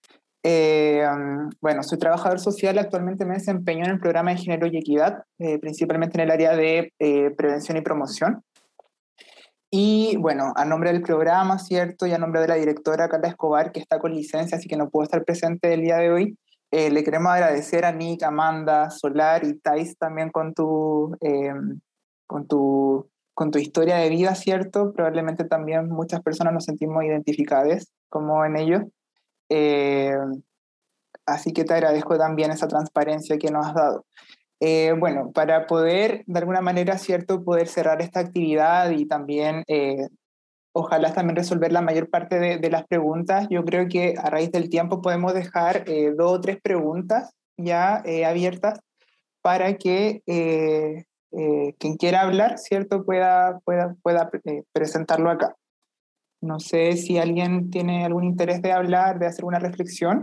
Bueno, soy trabajador social, actualmente me desempeño en el programa de género y equidad, principalmente en el área de prevención y promoción. Y bueno, a nombre del programa, ¿cierto? Y a nombre de la directora Carla Escobar, que está con licencia, así que no puedo estar presente el día de hoy, le queremos agradecer a Nick, Amanda, Solar y Thais también con tu historia de vida, ¿cierto? Probablemente también muchas personas nos sentimos identificadas como en ello. Así que te agradezco también esa transparencia que nos has dado. Bueno, para poder, de alguna manera, ¿cierto?, poder cerrar esta actividad y también, ojalá también resolver la mayor parte de las preguntas, yo creo que a raíz del tiempo podemos dejar 2 o 3 preguntas ya abiertas para que quien quiera hablar, ¿cierto?, pueda presentarlo acá. No sé si alguien tiene algún interés de hablar, de hacer una reflexión.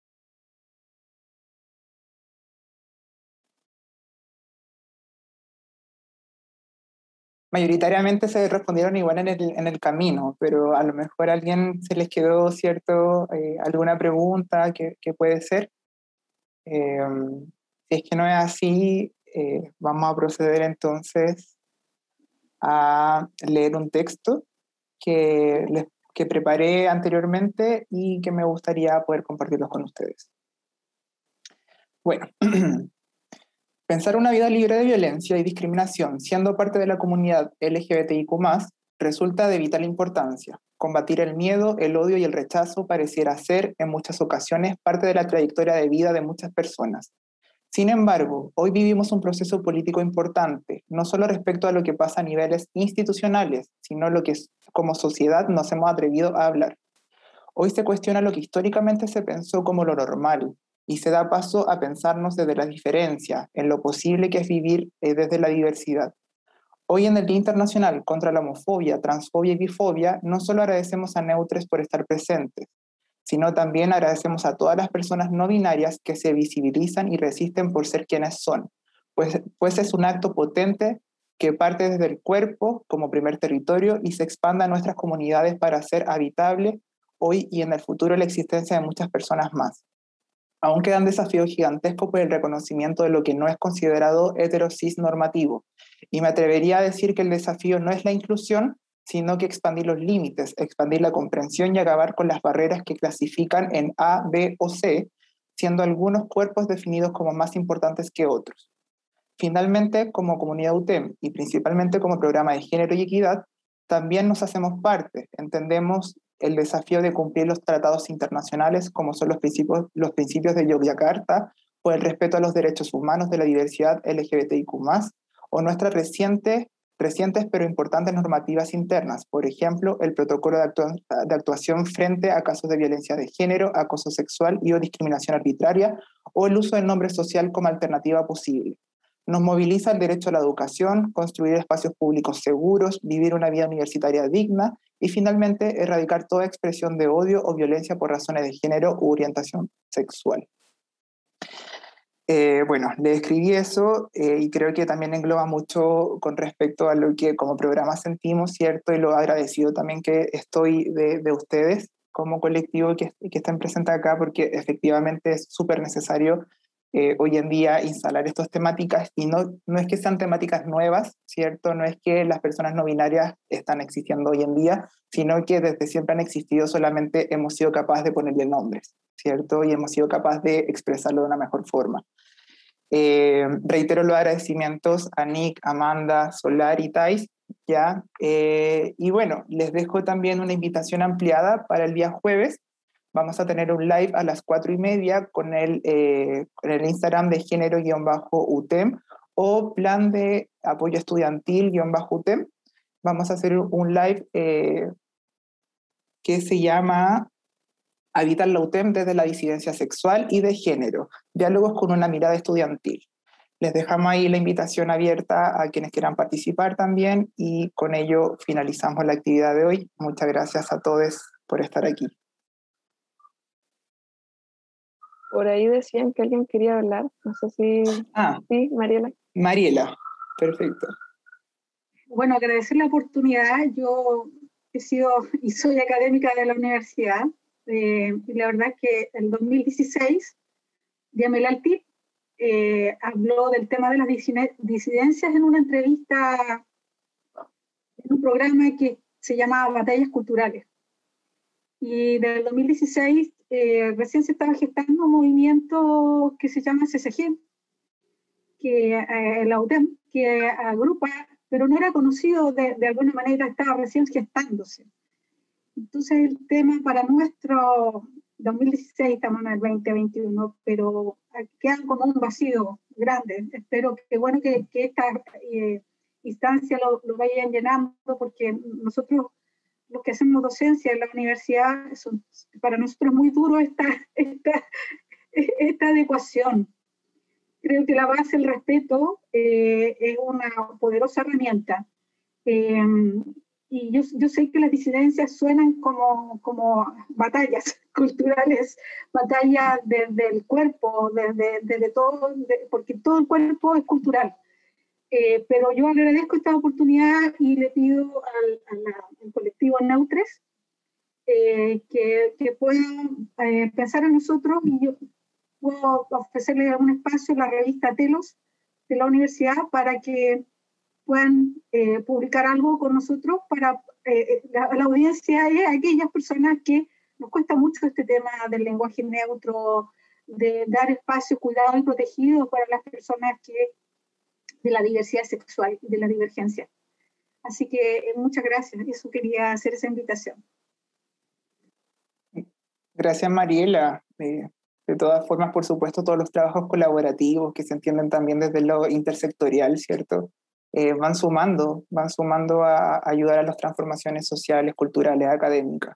Mayoritariamente se respondieron igual en el camino, pero a lo mejor a alguien se les quedó, ¿cierto?, alguna pregunta que puede ser. Si es que no es así, vamos a proceder entonces a leer un texto que preparé anteriormente y que me gustaría poder compartirlos con ustedes. Bueno. Pensar una vida libre de violencia y discriminación, siendo parte de la comunidad LGBTIQ+, resulta de vital importancia. Combatir el miedo, el odio y el rechazo pareciera ser, en muchas ocasiones, parte de la trayectoria de vida de muchas personas. Sin embargo, hoy vivimos un proceso político importante, no solo respecto a lo que pasa a niveles institucionales, sino lo que como sociedad nos hemos atrevido a hablar. Hoy se cuestiona lo que históricamente se pensó como lo normal, y se da paso a pensarnos desde la diferencia, en lo posible que es vivir desde la diversidad. Hoy en el Día Internacional contra la Homofobia, Transfobia y Bifobia, no solo agradecemos a Neutres por estar presentes, sino también agradecemos a todas las personas no binarias que se visibilizan y resisten por ser quienes son, pues es un acto potente que parte desde el cuerpo como primer territorio y se expanda a nuestras comunidades para hacer habitable hoy y en el futuro la existencia de muchas personas más. Aún quedan desafíos gigantescos por el reconocimiento de lo que no es considerado hetero-cis normativo, y me atrevería a decir que el desafío no es la inclusión, sino que expandir los límites, expandir la comprensión y acabar con las barreras que clasifican en A, B o C, siendo algunos cuerpos definidos como más importantes que otros. Finalmente, como comunidad UTEM y principalmente como programa de género y equidad, también nos hacemos parte, entendemos el desafío de cumplir los tratados internacionales como son los principios de Yogyakarta o el respeto a los derechos humanos de la diversidad LGBTIQ+, o nuestras recientes pero importantes normativas internas, por ejemplo, el protocolo de actuación frente a casos de violencia de género, acoso sexual y o discriminación arbitraria, o el uso del nombre social como alternativa posible. Nos moviliza el derecho a la educación, construir espacios públicos seguros, vivir una vida universitaria digna y finalmente erradicar toda expresión de odio o violencia por razones de género u orientación sexual. Bueno, le escribí eso y creo que también engloba mucho con respecto a lo que como programa sentimos, ¿cierto? Y lo agradecido también que estoy de ustedes como colectivo que estén presentes acá, porque efectivamente es súper necesario hoy en día instalar estas temáticas, y no es que sean temáticas nuevas, ¿cierto? No es que las personas no binarias están existiendo hoy en día, sino que desde siempre han existido, solamente hemos sido capaces de ponerle nombres, ¿cierto? Y hemos sido capaces de expresarlo de una mejor forma. Reitero los agradecimientos a Nick, Amanda, Solar y Thais, ¿ya? Y bueno, les dejo también una invitación ampliada para el día jueves. Vamos a tener un live a las 4:30 con el Instagram de género-UTEM o plan de apoyo estudiantil-UTEM. Vamos a hacer un live que se llama Habitar la UTEM desde la disidencia sexual y de género, diálogos con una mirada estudiantil. Les dejamos ahí la invitación abierta a quienes quieran participar también, y con ello finalizamos la actividad de hoy. Muchas gracias a todos por estar aquí. Por ahí decían que alguien quería hablar, no sé si... Sí, Mariela. Mariela, perfecto. Bueno, agradecer la oportunidad. Yo he sido y soy académica de la universidad. Y la verdad es que en 2016, Diamel Alpip habló del tema de las disidencias en una entrevista en un programa que se llamaba Batallas Culturales. Y desde el 2016 recién se estaba gestando un movimiento que se llama CCG, que la UTEM, que agrupa, pero no era conocido de alguna manera, estaba recién gestándose. Entonces el tema para nuestro 2016, estamos en el 2021, pero queda como un vacío grande. Espero que bueno que esta instancia lo vayan llenando, porque nosotros, los que hacemos docencia en la universidad, para nosotros es muy duro esta adecuación. Creo que la base, el respeto, es una poderosa herramienta. Y yo sé que las disidencias suenan como batallas culturales, batallas desde el cuerpo, desde todo, porque todo el cuerpo es cultural. Pero yo agradezco esta oportunidad y le pido al colectivo Neutres que puedan pensar en nosotros, y yo puedo ofrecerle un espacio en la revista Telos de la universidad para que puedan publicar algo con nosotros para la audiencia y aquellas personas que nos cuesta mucho este tema del lenguaje neutro, de dar espacio, cuidado y protegido para las personas de la diversidad sexual y de la divergencia. Así que muchas gracias, eso quería hacer esa invitación. Gracias, Mariela. De todas formas, por supuesto, todos los trabajos colaborativos que se entienden también desde lo intersectorial, ¿cierto? Van sumando a ayudar a las transformaciones sociales, culturales, académicas.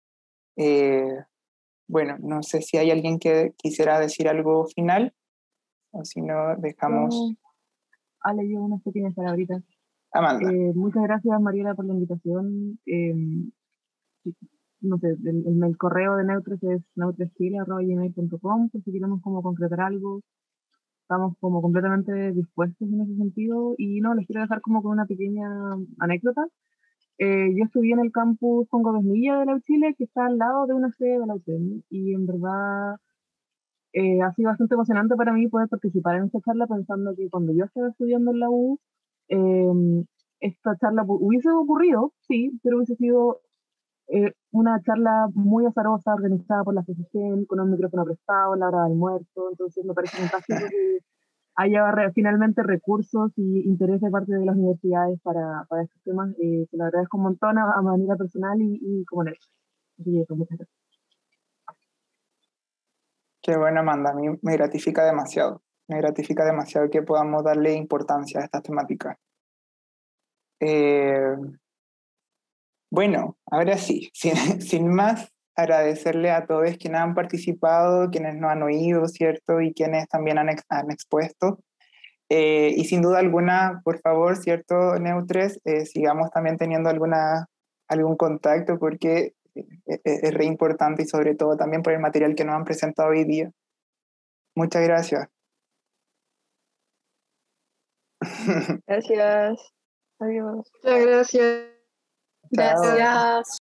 Bueno, no sé si hay alguien que quisiera decir algo final, o si no, dejamos... Ale, yo unas pequeñas palabritas. Amanda. Muchas gracias, Mariela, por la invitación. no sé, el correo de Neutres es neutreschile@gmail.com, por si queremos como concretar algo. Estamos como completamente dispuestos en ese sentido. Y no, les quiero dejar como con una pequeña anécdota. Yo estudié en el campus Juan Gómez Milla de la Chile, que está al lado de una sede de la UTEM, y en verdad ha sido bastante emocionante para mí poder participar en esta charla, pensando que cuando yo estaba estudiando en la U, esta charla hubiese ocurrido, sí, pero hubiese sido una charla muy azarosa, organizada por la asociación, con un micrófono prestado, la hora de almuerzo. Entonces me parece fantástico que haya finalmente recursos y interés de parte de las universidades para estos temas. Se lo agradezco un montón a manera personal y como neto. Así que eso, muchas gracias. Qué bueno, Amanda, a mí me gratifica demasiado. Me gratifica demasiado que podamos darle importancia a estas temáticas. Bueno, ahora sí, sin más, agradecerle a todos quienes han participado, quienes nos han oído, ¿cierto? Y quienes también han expuesto. Y sin duda alguna, por favor, ¿cierto, Neutres? Sigamos también teniendo algún contacto, porque es re importante, y sobre todo también por el material que nos han presentado hoy día. Muchas gracias. Gracias. Adiós. Muchas gracias. Chao. Gracias.